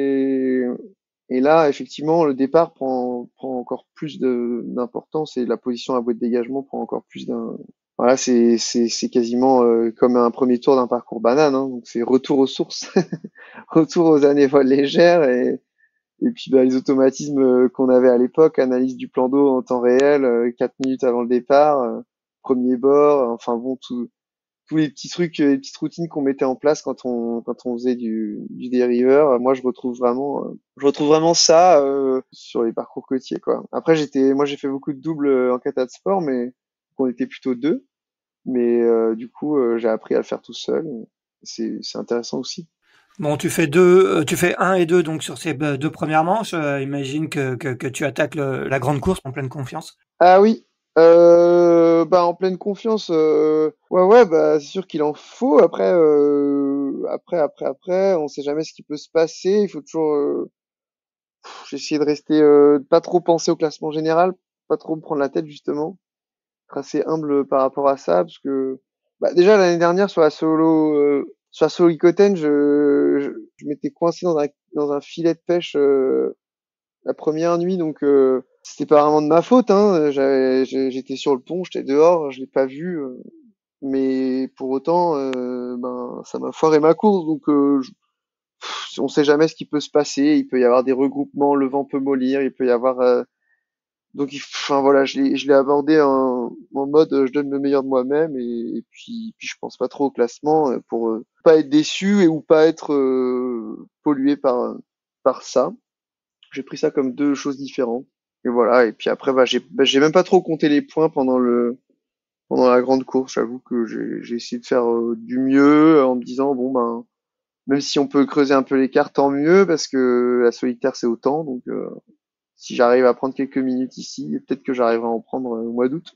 et et là effectivement le départ prend prend encore plus de d'importance et la position à bout de dégagement prend encore plus d'un voilà, c'est c'est c'est quasiment euh, comme un premier tour d'un parcours banane, hein. Donc c'est retour aux sources, retour aux années voiles légères et et puis bah, les automatismes euh, qu'on avait à l'époque, analyse du plan d'eau en temps réel, euh, quatre minutes avant le départ, euh, premier bord, enfin bon, tout, tous les petits trucs, euh, les petites routines qu'on mettait en place quand on quand on faisait du, du dériveur. Euh, Moi, je retrouve vraiment, euh, je retrouve vraiment ça euh, sur les parcours côtiers, quoi. Après, j'étais, moi, j'ai fait beaucoup de doubles euh, en kata de sport, mais on était plutôt deux. Mais euh, du coup, euh, j'ai appris à le faire tout seul. C'est c'est intéressant aussi. Bon, tu fais deux, euh, tu fais un et deux donc sur ces euh, deux premières manches. Euh, imagine que, que, que tu attaques le- la grande course en pleine confiance. Ah oui, euh, bah en pleine confiance, euh, ouais ouais, bah c'est sûr qu'il en faut. Après, euh, après, après, après, on sait jamais ce qui peut se passer. Il faut toujours, euh, pff, j'essaie de rester, euh, de pas trop penser au classement général pas trop me prendre la tête justement, être assez humble par rapport à ça, parce que bah, déjà l'année dernière sur la solo, euh, sur la solo Ikoten, je, je, je m'étais coincé dans un dans un filet de pêche euh, la première nuit, donc euh, c'était pas vraiment de ma faute, hein. J'avais, j'ai- j'étais sur le pont, j'étais dehors, je l'ai pas vu, euh, mais pour autant, euh, ben ça m'a foiré ma course, donc euh, je- pff, on sait jamais ce qui peut se passer. Il peut y avoir des regroupements, le vent peut mollir, il peut y avoir euh, donc, il- enfin voilà, je l'ai, je l'ai abordé en, en mode euh, je donne le meilleur de moi-même et, et puis, puis je pense pas trop au classement euh, pour euh, pas être déçu et ou pas être euh, pollué par par ça. J'ai pris ça comme deux choses différentes. Et voilà. Et puis après, bah, j'ai bah, j'ai même pas trop compté les points pendant le pendant la grande course. J'avoue que j'ai j'ai essayé de faire euh, du mieux euh, en me disant bon ben même si on peut creuser un peu l'écart, tant mieux parce que la solitaire c'est autant. Donc euh, si j'arrive à prendre quelques minutes ici, peut-être que j'arriverai à en prendre euh, au mois d'août.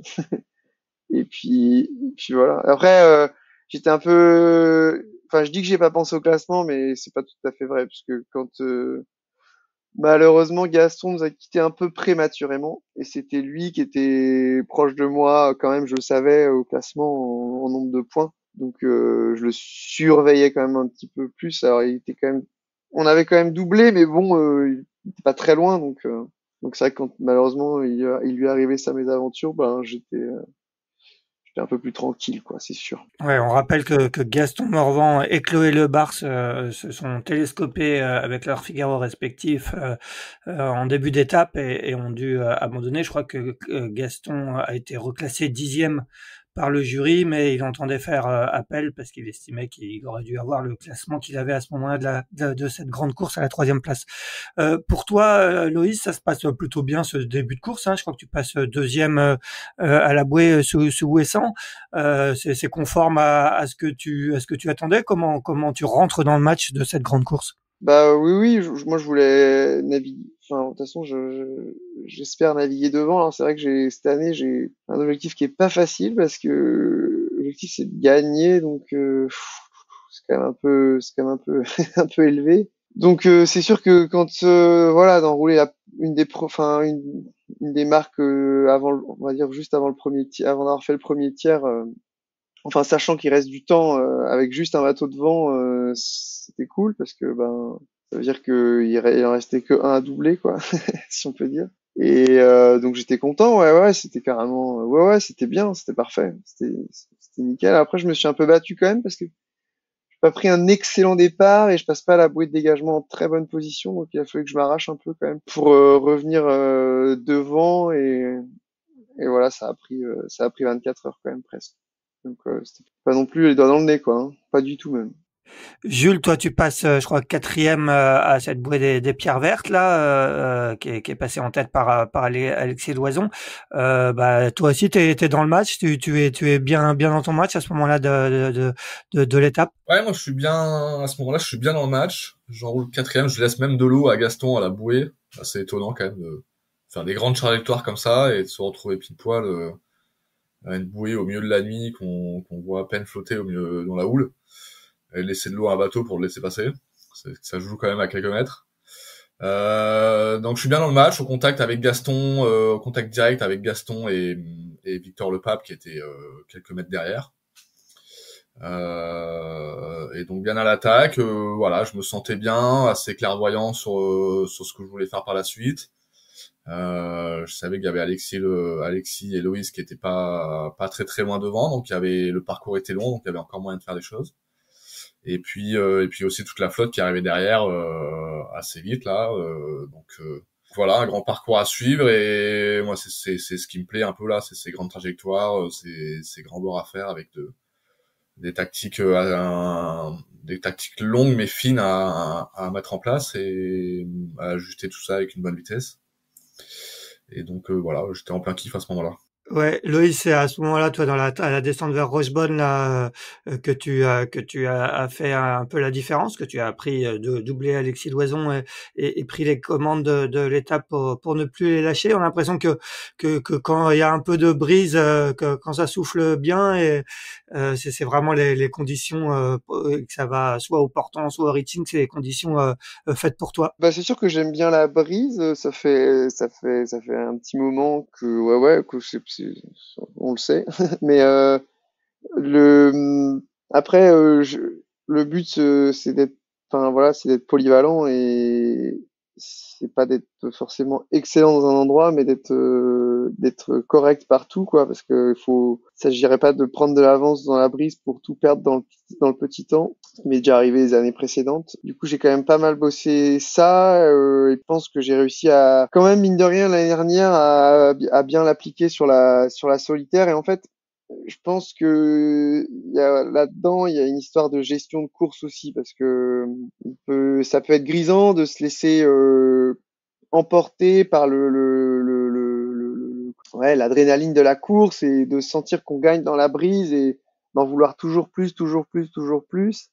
Et puis, puis voilà. Après, euh, j'étais un peu, enfin, je dis que j'ai pas pensé au classement, mais c'est pas tout à fait vrai, parce que quand euh, malheureusement Gaston nous a quittés un peu prématurément, et c'était lui qui était proche de moi, quand même, je le savais au classement en, en nombre de points, donc euh, je le surveillais quand même un petit peu plus. Alors, il était quand même, on avait quand même doublé, mais bon, euh, il était pas très loin, donc. Euh, donc c'est vrai que quand malheureusement il, il lui est arrivé sa mésaventure, ben j'étais euh, j'étais un peu plus tranquille, quoi, c'est sûr. Ouais, on rappelle que, que Gaston Morvan et Chloé Lebars euh, se sont télescopés euh, avec leurs Figaro respectifs euh, euh, en début d'étape et, et ont dû euh, abandonner. Je crois que euh, Gaston a été reclassé dixième par le jury, mais il entendait faire euh, appel parce qu'il estimait qu'il aurait dû avoir le classement qu'il avait à ce moment-là de, la, de, de cette grande course à la troisième place. Euh, pour toi, euh, Loïs, ça se passe plutôt bien ce début de course. Hein. Je crois que tu passes deuxième euh, à la bouée sous, sous Ouessant. Euh, c'est, c'est conforme à, à ce que tu à ce que tu attendais. Comment comment tu rentres dans le match de cette grande course? Bah oui, oui, je- moi je voulais naviguer. Enfin, de toute façon, je, je- j'espère naviguer devant. Alors c'est vrai que j'ai cette année j'ai un objectif qui est pas facile parce que l'objectif c'est de gagner, donc euh, pff, c'est quand même un peu, c'est quand même un peu, un peu élevé. Donc euh, c'est sûr que quand euh, voilà d'enrouler la, une des pro, enfin une, une des marques euh, avant, le- on va dire juste avant le premier tiers, avant d'avoir fait le premier tiers. euh, Enfin, sachant qu'il reste du temps euh, avec juste un bateau de vent, euh, c'était cool parce que ben ça veut dire qu'il il en restait que un à doubler quoi, si on peut dire. Et euh, donc j'étais content, ouais ouais, c'était carrément, ouais ouais, c'était bien, c'était parfait, c'était c'était nickel. Après je me suis un peu battu quand même parce que j'ai pas pris un excellent départ et je passe pas la bouée de dégagement en très bonne position, donc il a fallu que je m'arrache un peu quand même pour euh, revenir euh, devant et et voilà, ça a pris euh, ça a pris vingt-quatre heures quand même presque. Donc euh, c'était pas non plus les doigts dans le nez, quoi, hein. Pas du tout même. Jules, toi, tu passes, euh, je crois, quatrième euh, à cette bouée des, des pierres vertes là, euh, euh, qui, est, qui est passée en tête par, euh, par Ale- Alexis Loison. Euh, bah, toi aussi, t'es, t'es dans le match. Tu, tu es, tu es bien, bien dans ton match à ce moment-là de, de, de, de l'étape. Ouais, moi je suis bien à ce moment-là, je suis bien dans le match. J'enroule quatrième, je laisse même de l'eau à Gaston à la bouée. C'est étonnant quand même de faire des grandes trajectoires comme ça et de se retrouver pile poil euh, à une bouée au milieu de la nuit qu'on qu'on voit à peine flotter au milieu dans la houle et laisser de l'eau à un bateau pour le laisser passer. C'est- Ça joue quand même à quelques mètres. Euh, donc je suis bien dans le match, au contact avec Gaston, euh, au contact direct avec Gaston et, et Victor Lepape qui était euh, quelques mètres derrière. Euh, et donc bien à l'attaque, euh, voilà, je me sentais bien, assez clairvoyant sur euh, sur ce que je voulais faire par la suite. Euh, je savais qu'il y avait Alexis, le, Alexis et Loïs qui étaient pas pas très très loin devant, donc il y avait le parcours était long, donc il y avait encore moyen de faire des choses. Et puis euh, et puis aussi toute la flotte qui arrivait derrière euh, assez vite là, euh, donc euh, voilà, un grand parcours à suivre et moi c'est c'est c'est ce qui me plaît un peu là, c'est ces grandes trajectoires, euh, ces ces grands bords à faire avec de des tactiques euh, à, des tactiques longues mais fines à, à, à mettre en place et à ajuster tout ça avec une bonne vitesse. Et donc euh, voilà, j'étais en plein kiff à ce moment-là. Ouais, Loïs, c'est à ce moment-là, toi, dans la, à la descente vers Rochebonne, là, euh, que tu as, que tu as, as fait un peu la différence, que tu as appris euh, de doubler Alexis Loison et, et, et pris les commandes de, de l'étape pour, pour ne plus les lâcher. On a l'impression que, que, que quand il y a un peu de brise, euh, que quand ça souffle bien, et euh, c'est c'est vraiment les, les conditions, euh, que ça va soit au portant, soit au ritting, c'est les conditions euh, euh, faites pour toi. Bah, c'est sûr que j'aime bien la brise. Ça fait, ça fait, ça fait un petit moment que, ouais, ouais, que c'est, c'est- on le sait. Mais euh, le, après, euh, je- le but, euh, c'est d'être, enfin voilà, c'est d'être polyvalent et c'est pas d'être forcément excellent dans un endroit, mais d'être, euh, d'être correct partout, quoi. Parce que il faut, il s'agirait pas de prendre de l'avance dans la brise pour tout perdre dans le, dans le petit temps, mais déjà arrivé les années précédentes. Du coup, j'ai quand même pas mal bossé ça, euh, et je pense que j'ai réussi à, quand même, mine de rien, l'année dernière, à, à bien l'appliquer sur la, sur la solitaire. Et en fait, je pense que il y a là-dedans, il y a une histoire de gestion de course aussi, parce que il peut, ça peut être grisant de se laisser euh, emporter par le, le, le, le, le- le- ouais, l'adrénaline de la course et de sentir qu'on gagne dans la brise et d'en vouloir toujours plus, toujours plus, toujours plus,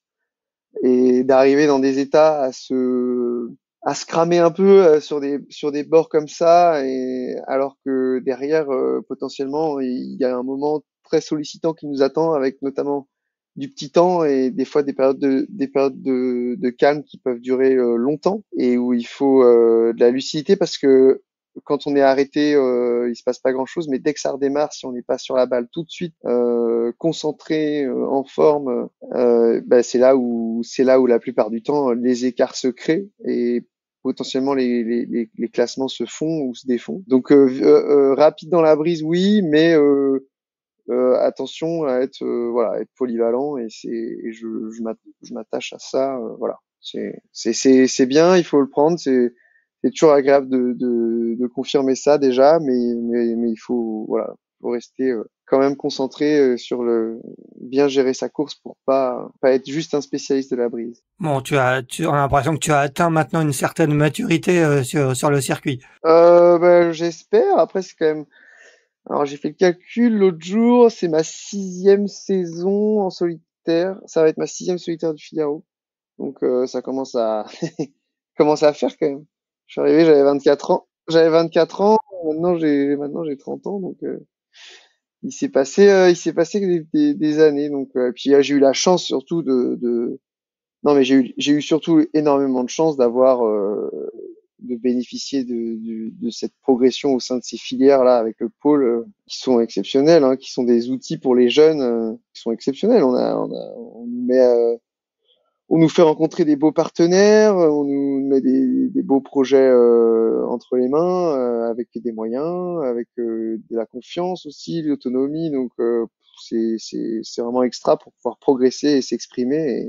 et d'arriver dans des états à se à se cramer un peu euh, sur des sur des bords comme ça, et alors que derrière euh, potentiellement il y a un moment très sollicitant qui nous attend, avec notamment du petit temps et des fois des périodes de des périodes de, de calme qui peuvent durer euh, longtemps, et où il faut euh, de la lucidité, parce que quand on est arrêté, euh, il se passe pas grand-chose, mais dès que ça redémarre, si on n'est pas sur la balle tout de suite, euh, concentré, euh, en forme, euh, bah, c'est là où c'est là où la plupart du temps les écarts se créent et potentiellement les, les, les, les classements se font ou se défont. Donc euh, euh, euh, rapide dans la brise, oui, mais euh, euh, attention à être euh, voilà, à être polyvalent, et c'est et je je m'att- je m'attache à ça, euh, voilà. C'est c'est c'est c'est bien, il faut le prendre, c'est c'est toujours agréable de de de confirmer ça déjà, mais mais mais il faut voilà, faut rester euh, quand même concentré euh, sur le bien gérer sa course pour pas pas être juste un spécialiste de la brise. Bon, tu as, tu, on a l'impression que tu as atteint maintenant une certaine maturité euh, sur, sur le circuit. Euh, ben, j'espère. Après, c'est quand même. Alors, j'ai fait le calcul l'autre jour. C'est ma sixième saison en solitaire. Ça va être ma sixième solitaire du Figaro. Donc, euh, ça commence à commence à faire quand même. Je suis arrivé, j'avais vingt-quatre ans. J'avais vingt-quatre ans. Maintenant, j'ai maintenant j'ai trente ans. Donc, euh, il s'est passé euh, il s'est passé des, des, des années. Donc, euh, puis euh, j'ai eu la chance surtout de, de... Non, mais j'ai eu j'ai eu surtout énormément de chance d'avoir euh, de bénéficier de, de, de cette progression au sein de ces filières-là avec le pôle, euh, qui sont exceptionnels, hein, qui sont des outils pour les jeunes, euh, qui sont exceptionnels. On a, on a, on nous met, euh, on nous fait rencontrer des beaux partenaires, euh, on nous met des, des beaux projets euh, entre les mains, euh, avec des moyens, avec euh, de la confiance aussi, l'autonomie. Donc euh, c'est, c'est, c'est vraiment extra pour pouvoir progresser et s'exprimer.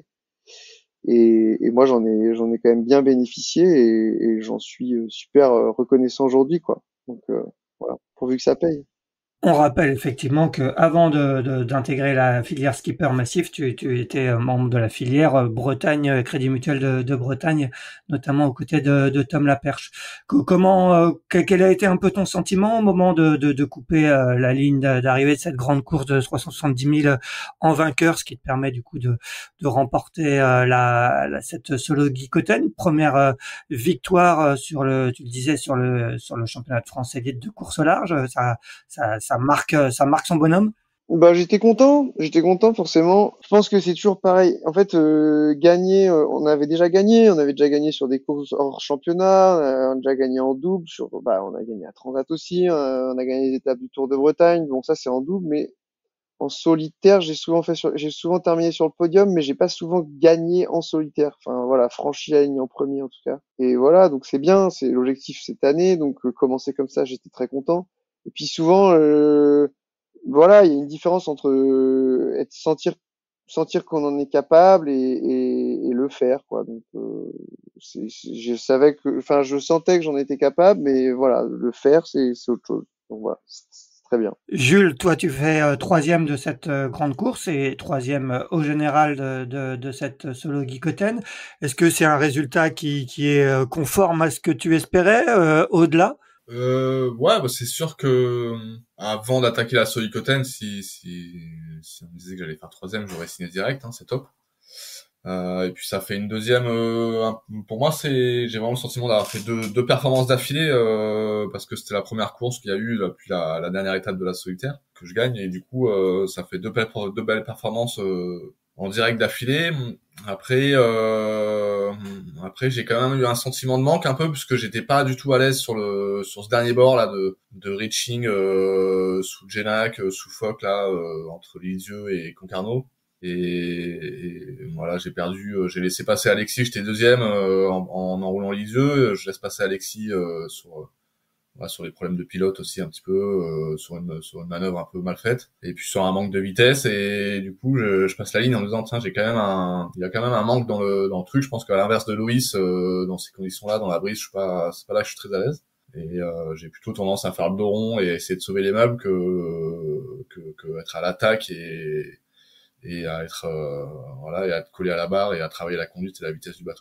Et, et moi, j'en ai, j'en ai quand même bien bénéficié, et, et j'en suis euh, super euh, reconnaissant aujourd'hui, quoi. Donc euh, voilà, pourvu que ça paye. On rappelle effectivement que avant de, de- d'intégrer la filière skipper massif, tu, tu étais euh, membre de la filière euh, Bretagne, euh, Crédit Mutuel de, de Bretagne, notamment aux côtés de, de Tom Laperche. Co- Comment, euh, quel quel a été un peu ton sentiment au moment de, de, de couper euh, la ligne d'a- d'arrivée de cette grande course de trois cent soixante-dix mille en vainqueur, ce qui te permet du coup de, de remporter euh, la, la- cette solo Guicoten, première euh, victoire euh, sur le, tu le disais, sur le sur le championnat de France élite de course au large. Ça, ça, ça marque, euh, ça marque son bonhomme. Bah j'étais content, j'étais content forcément. Je pense que c'est toujours pareil. En fait, euh, gagner, euh, on avait déjà gagné, on avait déjà gagné sur des courses hors championnat, euh, on a déjà gagné en double, sur, bah on a gagné à Transat aussi, euh, on a gagné les étapes du Tour de Bretagne. Bon, ça c'est en double, mais en solitaire, j'ai souvent fait sur, j'ai souvent terminé sur le podium, mais j'ai pas souvent gagné en solitaire. Enfin voilà, franchi la ligne en premier en tout cas. Et voilà, donc c'est bien, c'est l'objectif cette année. Donc euh, commencer comme ça, j'étais très content. Et puis souvent, euh, voilà, il y a une différence entre euh, être sentir sentir qu'on en est capable et, et, et le faire, quoi. Donc euh, c'est, c'est- je savais que, enfin, je sentais que j'en étais capable, mais voilà, le faire, c'est c'est autre chose. Donc voilà, c'est c'est très bien. Jules, toi, tu fais euh, troisième de cette euh, grande course et troisième euh, au général de, de, de cette solo Guicoten. Est-ce que c'est un résultat qui, qui est euh, conforme à ce que tu espérais, euh, au-delà? Euh, ouais, bah c'est sûr que avant d'attaquer la Solicotène, si, si, si on me disait que j'allais faire troisième, j'aurais signé direct, hein, c'est top. Euh, et puis ça fait une deuxième. Euh, un- pour moi, c'est, j'ai vraiment le sentiment d'avoir fait deux, deux performances d'affilée euh, parce que c'était la première course qu'il y a eu depuis la, la dernière étape de la solitaire que je gagne et du coup, euh, ça fait deux belles, deux belles performances euh, en direct d'affilée. Après, euh, après, j'ai quand même eu un sentiment de manque un peu puisque j'étais pas du tout à l'aise sur le sur ce dernier bord là de de reaching euh, sous Genac, euh, sous Foc là euh, entre Lisieux et Concarneau. Et, et voilà, j'ai perdu, euh, j'ai laissé passer Alexis, j'étais deuxième euh, en, en enroulant Lisieux, je laisse passer Alexis euh, sur voilà, sur les problèmes de pilote aussi un petit peu, euh, sur une sur une manœuvre un peu mal faite, et puis sur un manque de vitesse, et du coup je, je passe la ligne en me disant tiens j'ai quand même un, il y a quand même un manque dans le dans le truc, je pense qu'à l'inverse de Loïs euh, dans ces conditions-là, dans la brise, je suis pas, c'est pas là que je suis très à l'aise. Et euh, j'ai plutôt tendance à faire le dos rond et essayer de sauver les meubles que que, que être à l'attaque et et à être euh, voilà et à être collé à la barre et à travailler la conduite et la vitesse du bateau.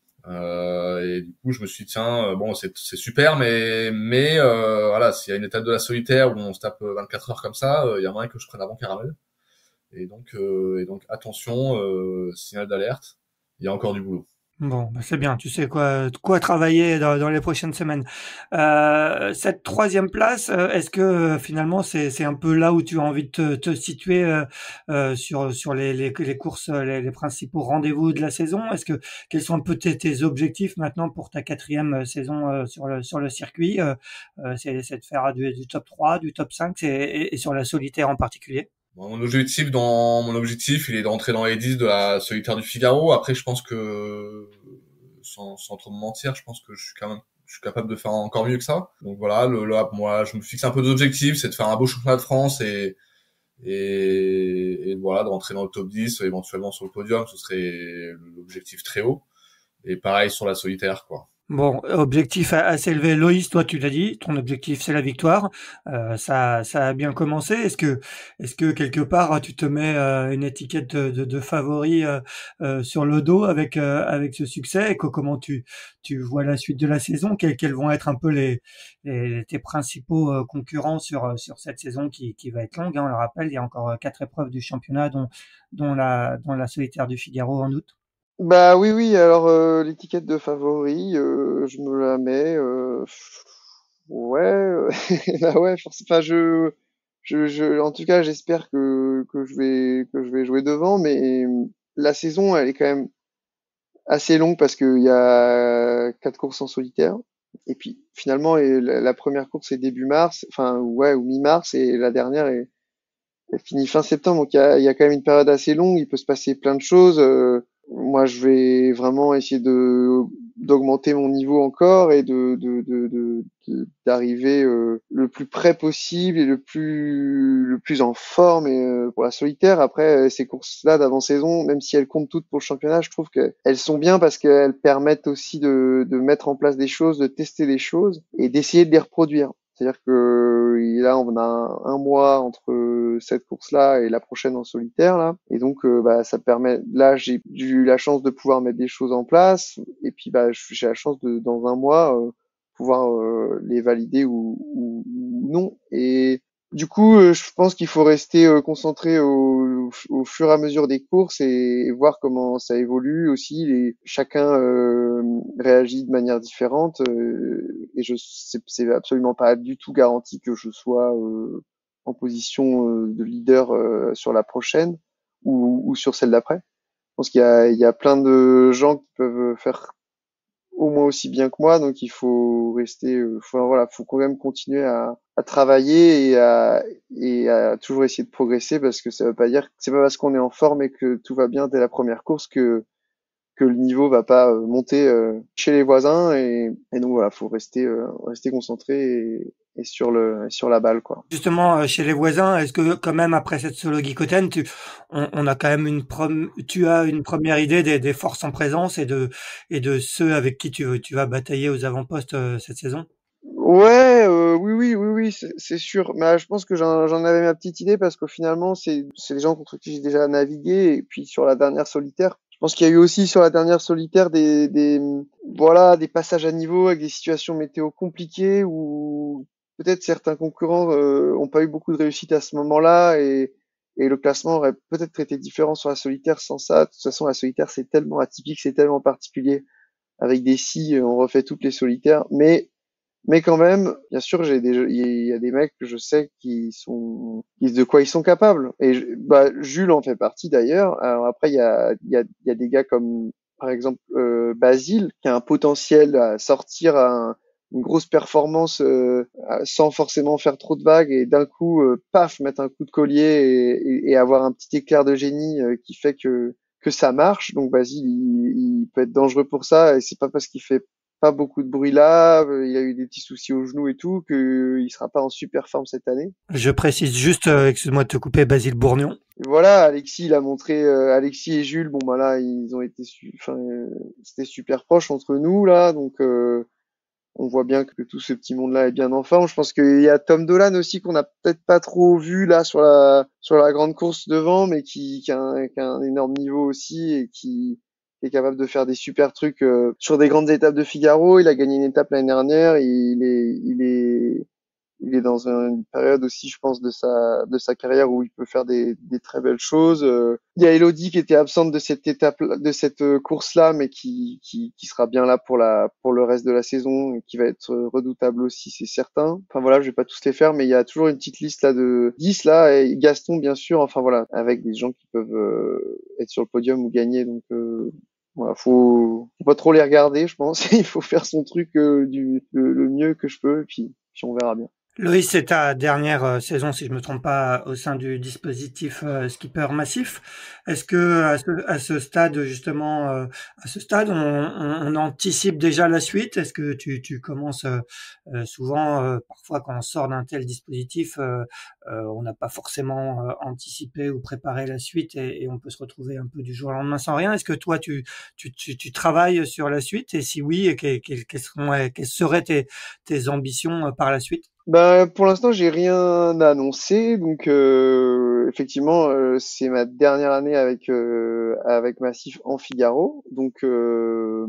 Euh, et du coup je me suis dit, tiens euh, bon c'est c'est super mais mais euh, voilà s'il y a une étape de la solitaire où on se tape vingt-quatre heures comme ça, il euh, y a moyen que je prenne avant caramel et donc euh, et donc attention euh, signal d'alerte, il y a encore du boulot. Bon, bah c'est bien, tu sais quoi, quoi travailler dans, dans les prochaines semaines. Euh, cette troisième place, euh, est-ce que euh, finalement c'est c'est un peu là où tu as envie de te, te situer euh, euh, sur sur les, les, les courses, les, les principaux rendez-vous de la saison? Est-ce que quels sont un peu tes, tes objectifs maintenant pour ta quatrième euh, saison euh, sur le sur le circuit? Euh, euh, c'est c'est de faire du, du top trois, du top cinq, c'est, et, et sur la solitaire en particulier? Bon, mon objectif dans mon objectif il est d'entrer dans les dix de la solitaire du Figaro. Après je pense que sans sans trop me mentir, je pense que je suis quand même je suis capable de faire encore mieux que ça. Donc voilà, le, là moi je me fixe un peu d'objectifs, c'est de faire un beau championnat de France et et, et voilà, de rentrer dans le top dix, éventuellement sur le podium, ce serait l'objectif très haut. Et pareil sur la solitaire, quoi. Bon, objectif a- assez élevé. Loïs, toi, tu l'as dit, ton objectif, c'est la victoire. Euh, ça, ça a bien commencé. Est-ce que, est-ce que quelque part, tu te mets euh, une étiquette de, de, de favori euh, euh, sur le dos avec euh, avec ce succès? Et que, comment tu tu vois la suite de la saison? Quels, quels vont être un peu les, les tes principaux euh, concurrents sur euh, sur cette saison qui qui va être longue, hein, on le rappelle, il y a encore euh, quatre épreuves du championnat, dont dont la dont la solitaire du Figaro en août. Bah oui, oui, alors euh, l'étiquette de favori, euh, je me la mets. Euh, ouais, euh, bah ouais, forcément. Enfin, je, je, je, en tout cas, j'espère que que je vais que je vais jouer devant, mais la saison, elle est quand même assez longue parce qu'il y a quatre courses en solitaire. Et puis finalement, et la, la première course est début mars, enfin ouais, ou mi-mars, et la dernière est, elle finit fin septembre. Donc il y a, il y a quand même une période assez longue. Il peut se passer plein de choses. Euh, moi, je vais vraiment essayer de d'augmenter mon niveau encore et de de de de- de- d'arriver euh, le plus près possible et le plus le plus en forme et euh, pour la solitaire. Après euh, ces courses-là d'avant-saison, même si elles comptent toutes pour le championnat, je trouve qu'elles sont bien parce qu'elles permettent aussi de de mettre en place des choses, de tester des choses et d'essayer de les reproduire. C'est-à-dire que là, on a un, un mois entre cette course-là et la prochaine en solitaire, là. Et donc, euh, bah, ça permet, là, j'ai eu la chance de pouvoir mettre des choses en place. Et puis, bah, j'ai la chance de, dans un mois, euh, pouvoir euh, les valider ou, ou, ou non. Et du coup, euh, je pense qu'il faut rester euh, concentré au, au fur et à mesure des courses et, et voir comment ça évolue aussi. Les, chacun euh, réagit de manière différente euh, et je c'est c'est absolument pas du tout garanti que je sois euh, en position euh, de leader euh, sur la prochaine ou, ou sur celle d'après. Je pense qu'il y a, il y a plein de gens qui peuvent faire au moins aussi bien que moi, donc il faut rester, euh, faut, voilà, faut quand même continuer à, à travailler et à, et à toujours essayer de progresser parce que ça veut pas dire, c'est pas parce qu'on est en forme et que tout va bien dès la première course que que le niveau va pas euh, monter euh, chez les voisins et, et donc voilà, faut rester euh, rester concentré et, et sur le sur la balle quoi. Justement, euh, chez les voisins, est-ce que quand même après cette solo Guicoten, tu, on, on a quand même une prom- tu as une première idée des, des forces en présence et de et de ceux avec qui tu, tu vas batailler aux avant-postes euh, cette saison? Ouais, euh, oui, oui, oui, oui, c'est c'est sûr. Mais euh, je pense que j'en j'en avais ma petite idée parce que finalement, c'est c'est des gens contre qui j'ai déjà navigué et puis sur la dernière solitaire, je pense qu'il y a eu aussi sur la dernière solitaire des, des, voilà, des passages à niveau avec des situations météo compliquées où peut-être certains concurrents euh, ont pas eu beaucoup de réussite à ce moment-là et, et le classement aurait peut-être été différent sur la solitaire sans ça. De toute façon, la solitaire, c'est tellement atypique, c'est tellement particulier. Avec des scies, on refait toutes les solitaires. Mais mais quand même, bien sûr, j'ai des, il y a des mecs que je sais qui sont, qui- de quoi ils sont capables. Et je- bah, Jules en fait partie d'ailleurs. Alors après, il y a, il y a, il y a des gars comme, par exemple, euh, Basile, qui a un potentiel à sortir un- une grosse performance euh, à- sans forcément faire trop de vagues et d'un coup, euh, paf, mettre un coup de collier et, et- et avoir un petit éclair de génie euh, qui fait que que ça marche. Donc Basile, il, il peut être dangereux pour ça. Et c'est pas parce qu'il fait pas beaucoup de bruit là, euh, il a eu des petits soucis au genou et tout, qu'il sera pas en super forme cette année. Je précise juste, euh, excuse-moi de te couper, Basile Bourgnon. Et voilà, Alexis, il a montré, euh, Alexis et Jules, bon bah là, ils ont été, su- enfin, euh, c'était super proche entre nous là, donc euh, on voit bien que tout ce petit monde-là est bien en forme. Je pense qu'il y a Tom Dolan aussi qu'on a peut-être pas trop vu là sur la sur la grande course devant, mais qui, qui a un, qui a un énorme niveau aussi et qui est capable de faire des super trucs euh, sur des grandes étapes de Figaro. Il a gagné une étape l'année dernière. Il est il est il est dans une période aussi, je pense, de sa de sa carrière où il peut faire des, des très belles choses. Euh, Il y a Elodie qui était absente de cette étape, de cette euh, course-là, mais qui, qui qui sera bien là pour la pour le reste de la saison et qui va être euh, redoutable aussi, c'est certain. Enfin voilà, je vais pas tous les faire, mais il y a toujours une petite liste là de dix là et Gaston bien sûr. Enfin voilà, avec des gens qui peuvent euh, être sur le podium ou gagner. Donc euh, voilà, faut, faut pas trop les regarder, je pense. Il faut faire son truc euh, du le, le mieux que je peux et puis puis on verra bien. Loïs, c'est ta dernière euh, saison, si je me trompe pas, au sein du dispositif euh, Skipper Massif. Est-ce que à ce, à ce stade, justement, euh, à ce stade, on, on- on anticipe déjà la suite? Est-ce que tu, tu commences euh, euh, souvent, euh, parfois quand on sort d'un tel dispositif, euh, euh, on n'a pas forcément euh, anticipé ou préparé la suite et, et on peut se retrouver un peu du jour au lendemain sans rien. Est-ce que toi, tu, tu, tu, tu travailles sur la suite? Et si oui, que- que- quelles seraient, quelles seraient tes, tes ambitions euh, par la suite? Bah, pour l'instant, j'ai rien à annoncer, donc euh, effectivement, euh, c'est ma dernière année avec euh, avec Massif en Figaro, donc euh,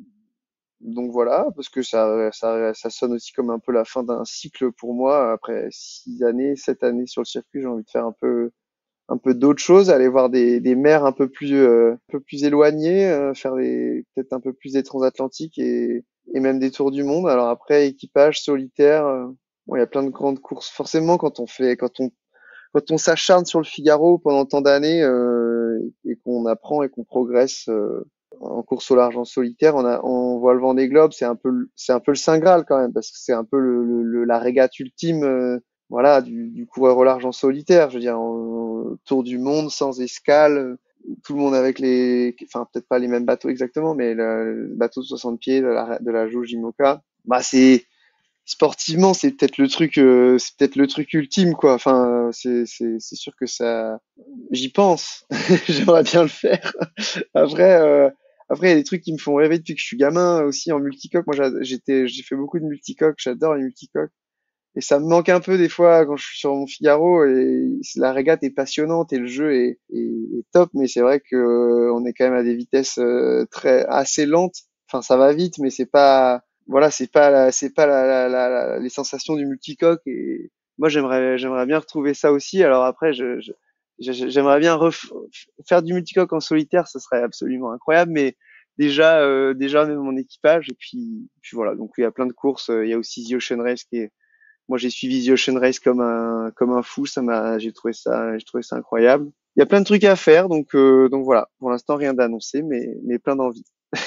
donc voilà, parce que ça ça ça sonne aussi comme un peu la fin d'un cycle pour moi. Après six années, sept années sur le circuit, j'ai envie de faire un peu un peu d'autres choses, aller voir des des mers un peu plus euh, un peu plus éloignées, euh, faire des peut-être un peu plus des transatlantiques et et même des tours du monde. Alors après, équipage solitaire. euh, Bon, il y a plein de grandes courses. Forcément, quand on fait, quand on, quand on s'acharne sur le Figaro pendant tant d'années euh, et qu'on apprend et qu'on progresse euh, en course au large en solitaire, on a, on voit le Vendée Globe, c'est un peu, le- c'est un peu le Saint Graal quand même parce que c'est un peu le, le- le- la régate ultime, euh, voilà, du, du coureur au large en solitaire. Je veux dire, en- tour du monde sans escale, tout le monde avec les, enfin peut-être pas les mêmes bateaux exactement, mais le, le bateau de soixante pieds de la, de la Jauge Imoca, bah c'est sportivement, c'est peut-être le truc, euh, c'est peut-être le truc ultime, quoi. Enfin, c'est, c'est, c'est sûr que ça, j'y pense. J'aimerais bien le faire. Après, euh, après, il y a des trucs qui me font rêver depuis que je suis gamin aussi en multicoque. Moi, j'a- j'étais, j'ai fait beaucoup de multicoques. J'adore les multicoques. Et ça me manque un peu des fois quand je suis sur mon Figaro et la régate est passionnante et le jeu est, est, est top. Mais c'est vrai que euh, on est quand même à des vitesses euh, très, assez lentes. Enfin, ça va vite, mais c'est pas, voilà, c'est pas la, c'est pas la, la, la- la- les sensations du multicoque et moi j'aimerais j'aimerais bien retrouver ça aussi. Alors après je, je- je- j'aimerais bien ref- faire du multicoque en solitaire, ce serait absolument incroyable, mais déjà euh, déjà même mon équipage et puis puis voilà. Donc il y a plein de courses, il y a aussi The Ocean Race qui est, moi j'ai suivi The Ocean Race comme un comme un fou, ça m'a, j'ai trouvé ça j'ai trouvé ça incroyable. Il y a plein de trucs à faire, donc euh, donc voilà. Pour l'instant rien d'annoncé, mais mais plein d'envie.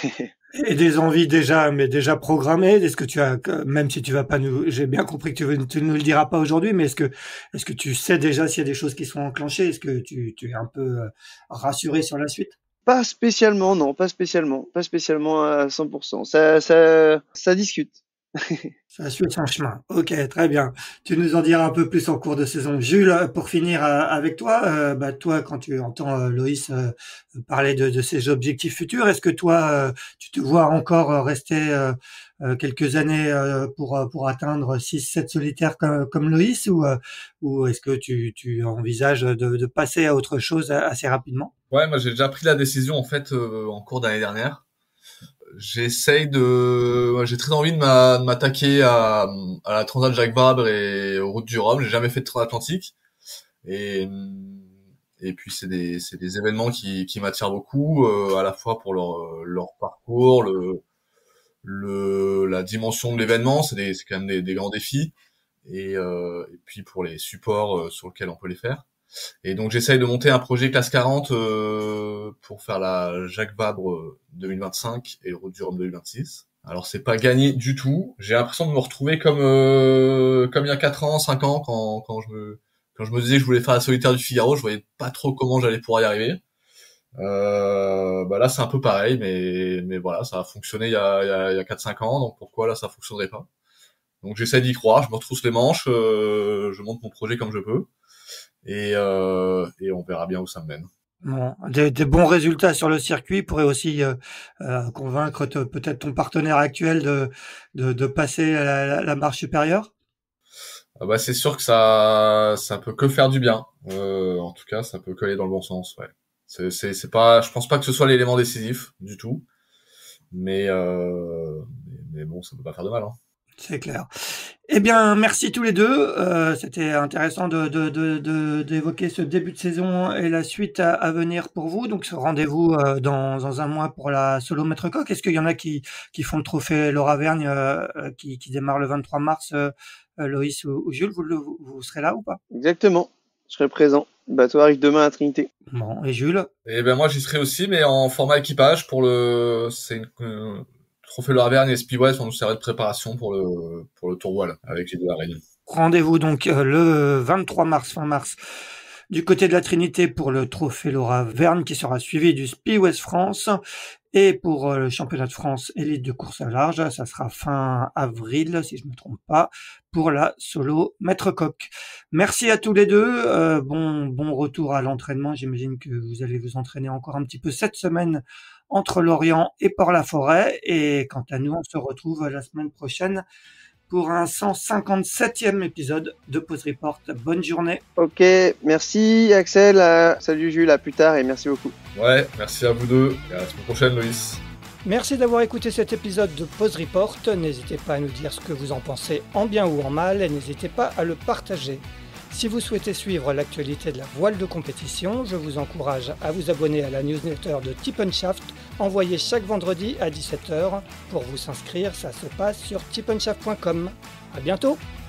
Et des envies déjà, mais déjà programmées. Est-ce que tu as, même si tu vas pas nous, j'ai bien compris que tu, veux, tu ne nous le diras pas aujourd'hui, mais est-ce que, est-ce que tu sais déjà s'il y a des choses qui sont enclenchées? Est-ce que tu, tu es un peu euh, rassuré sur la suite? Pas spécialement, non, pas spécialement, pas spécialement à cent pour cent. Ça, ça, ça discute. Ça suit son chemin. Ok, très bien. Tu nous en diras un peu plus en cours de saison. Jules, pour finir euh, avec toi, euh, bah, toi, quand tu entends euh, Loïs euh, parler de, de ses objectifs futurs, est-ce que toi, euh, tu te vois encore euh, rester euh, euh, quelques années euh, pour euh, pour atteindre six sept solitaires comme, comme Loïs ou euh, ou est-ce que tu, tu envisages de, de passer à autre chose assez rapidement? Ouais, moi j'ai déjà pris la décision en fait euh, en cours d'année dernière. J'essaye de, ouais, j'ai très envie de m'a- de m'attaquer à, à la Transat Jacques Vabre et aux routes du Rhum. J'ai jamais fait de transatlantique et et puis c'est des c'est des événements qui qui m'attirent beaucoup, euh, à la fois pour leur leur parcours, le le la dimension de l'événement, c'est des c'est quand même des, des grands défis et euh, et puis pour les supports euh, sur lesquels on peut les faire. Et donc j'essaye de monter un projet classe quarante euh, pour faire la Jacques Vabre euh, deux mille vingt-cinq et le Route du Rhum deux mille vingt-six. Alors c'est pas gagné du tout. J'ai l'impression de me retrouver comme euh, comme il y a quatre ans, cinq ans quand quand je me quand je me disais que je voulais faire la solitaire du Figaro, je voyais pas trop comment j'allais pouvoir y arriver. Euh, bah là c'est un peu pareil, mais mais voilà, ça a fonctionné il y a il y a, il y a quatre cinq ans, donc pourquoi là ça fonctionnerait pas? Donc j'essaie d'y croire, je me retrousse les manches, euh, je monte mon projet comme je peux. Et, euh, et on verra bien où ça me mène. Bon, des, des bons résultats sur le circuit pourraient aussi euh, euh, convaincre te- peut-être ton partenaire actuel de, de, de passer à la, la, la marche supérieure. Ah bah c'est sûr que ça ça peut que faire du bien. Euh, en tout cas, ça peut que aller dans le bon sens. Ouais. C'est c'est c'est pas, je pense pas que ce soit l'élément décisif du tout, mais euh, mais, mais bon, ça peut pas faire de mal. Hein. C'est clair. Eh bien, merci tous les deux. Euh, c'était intéressant de, de, de, de- d'évoquer ce début de saison et la suite à, à venir pour vous. Donc, ce rendez-vous euh, dans, dans un mois pour la solo Maître Coq. Est-ce qu'il y en a qui, qui font le trophée Laura Vergne euh, euh, qui, qui démarre le vingt-trois mars, euh, euh, Loïs ou, ou Jules, vous, le- vous, vous serez là ou pas? Exactement, je serai présent. Le bateau arrive demain à Trinité. Bon, et Jules? Et ben moi j'y serai aussi, mais en format équipage pour le, c'est une euh, trophée Laura Vergne et Speedway vont nous servir de préparation pour le pour le tour voile avec les deux à Réunion. Rendez-vous donc euh, le vingt-trois mars, fin mars, du côté de la Trinité pour le trophée Laura Verne qui sera suivi du Speed West France. Et pour euh, le championnat de France élite de course à large, ça sera fin avril, si je ne me trompe pas, pour la solo Maître Coq. Merci à tous les deux. Euh, bon, bon retour à l'entraînement. J'imagine que vous allez vous entraîner encore un petit peu cette semaine entre Lorient et Port-la-Forêt. Et quant à nous, on se retrouve la semaine prochaine pour un cent cinquante-septième épisode de Pause Report. Bonne journée. Ok, merci Axel, euh, salut Jules, à plus tard et merci beaucoup. Ouais, merci à vous deux et à la semaine prochaine, Loïs. Merci d'avoir écouté cet épisode de Pause Report. N'hésitez pas à nous dire ce que vous en pensez en bien ou en mal et n'hésitez pas à le partager. Si vous souhaitez suivre l'actualité de la voile de compétition, je vous encourage à vous abonner à la newsletter de Tip and Shaft, envoyée chaque vendredi à dix-sept heures. Pour vous inscrire, ça se passe sur tip and shaft point com. À bientôt!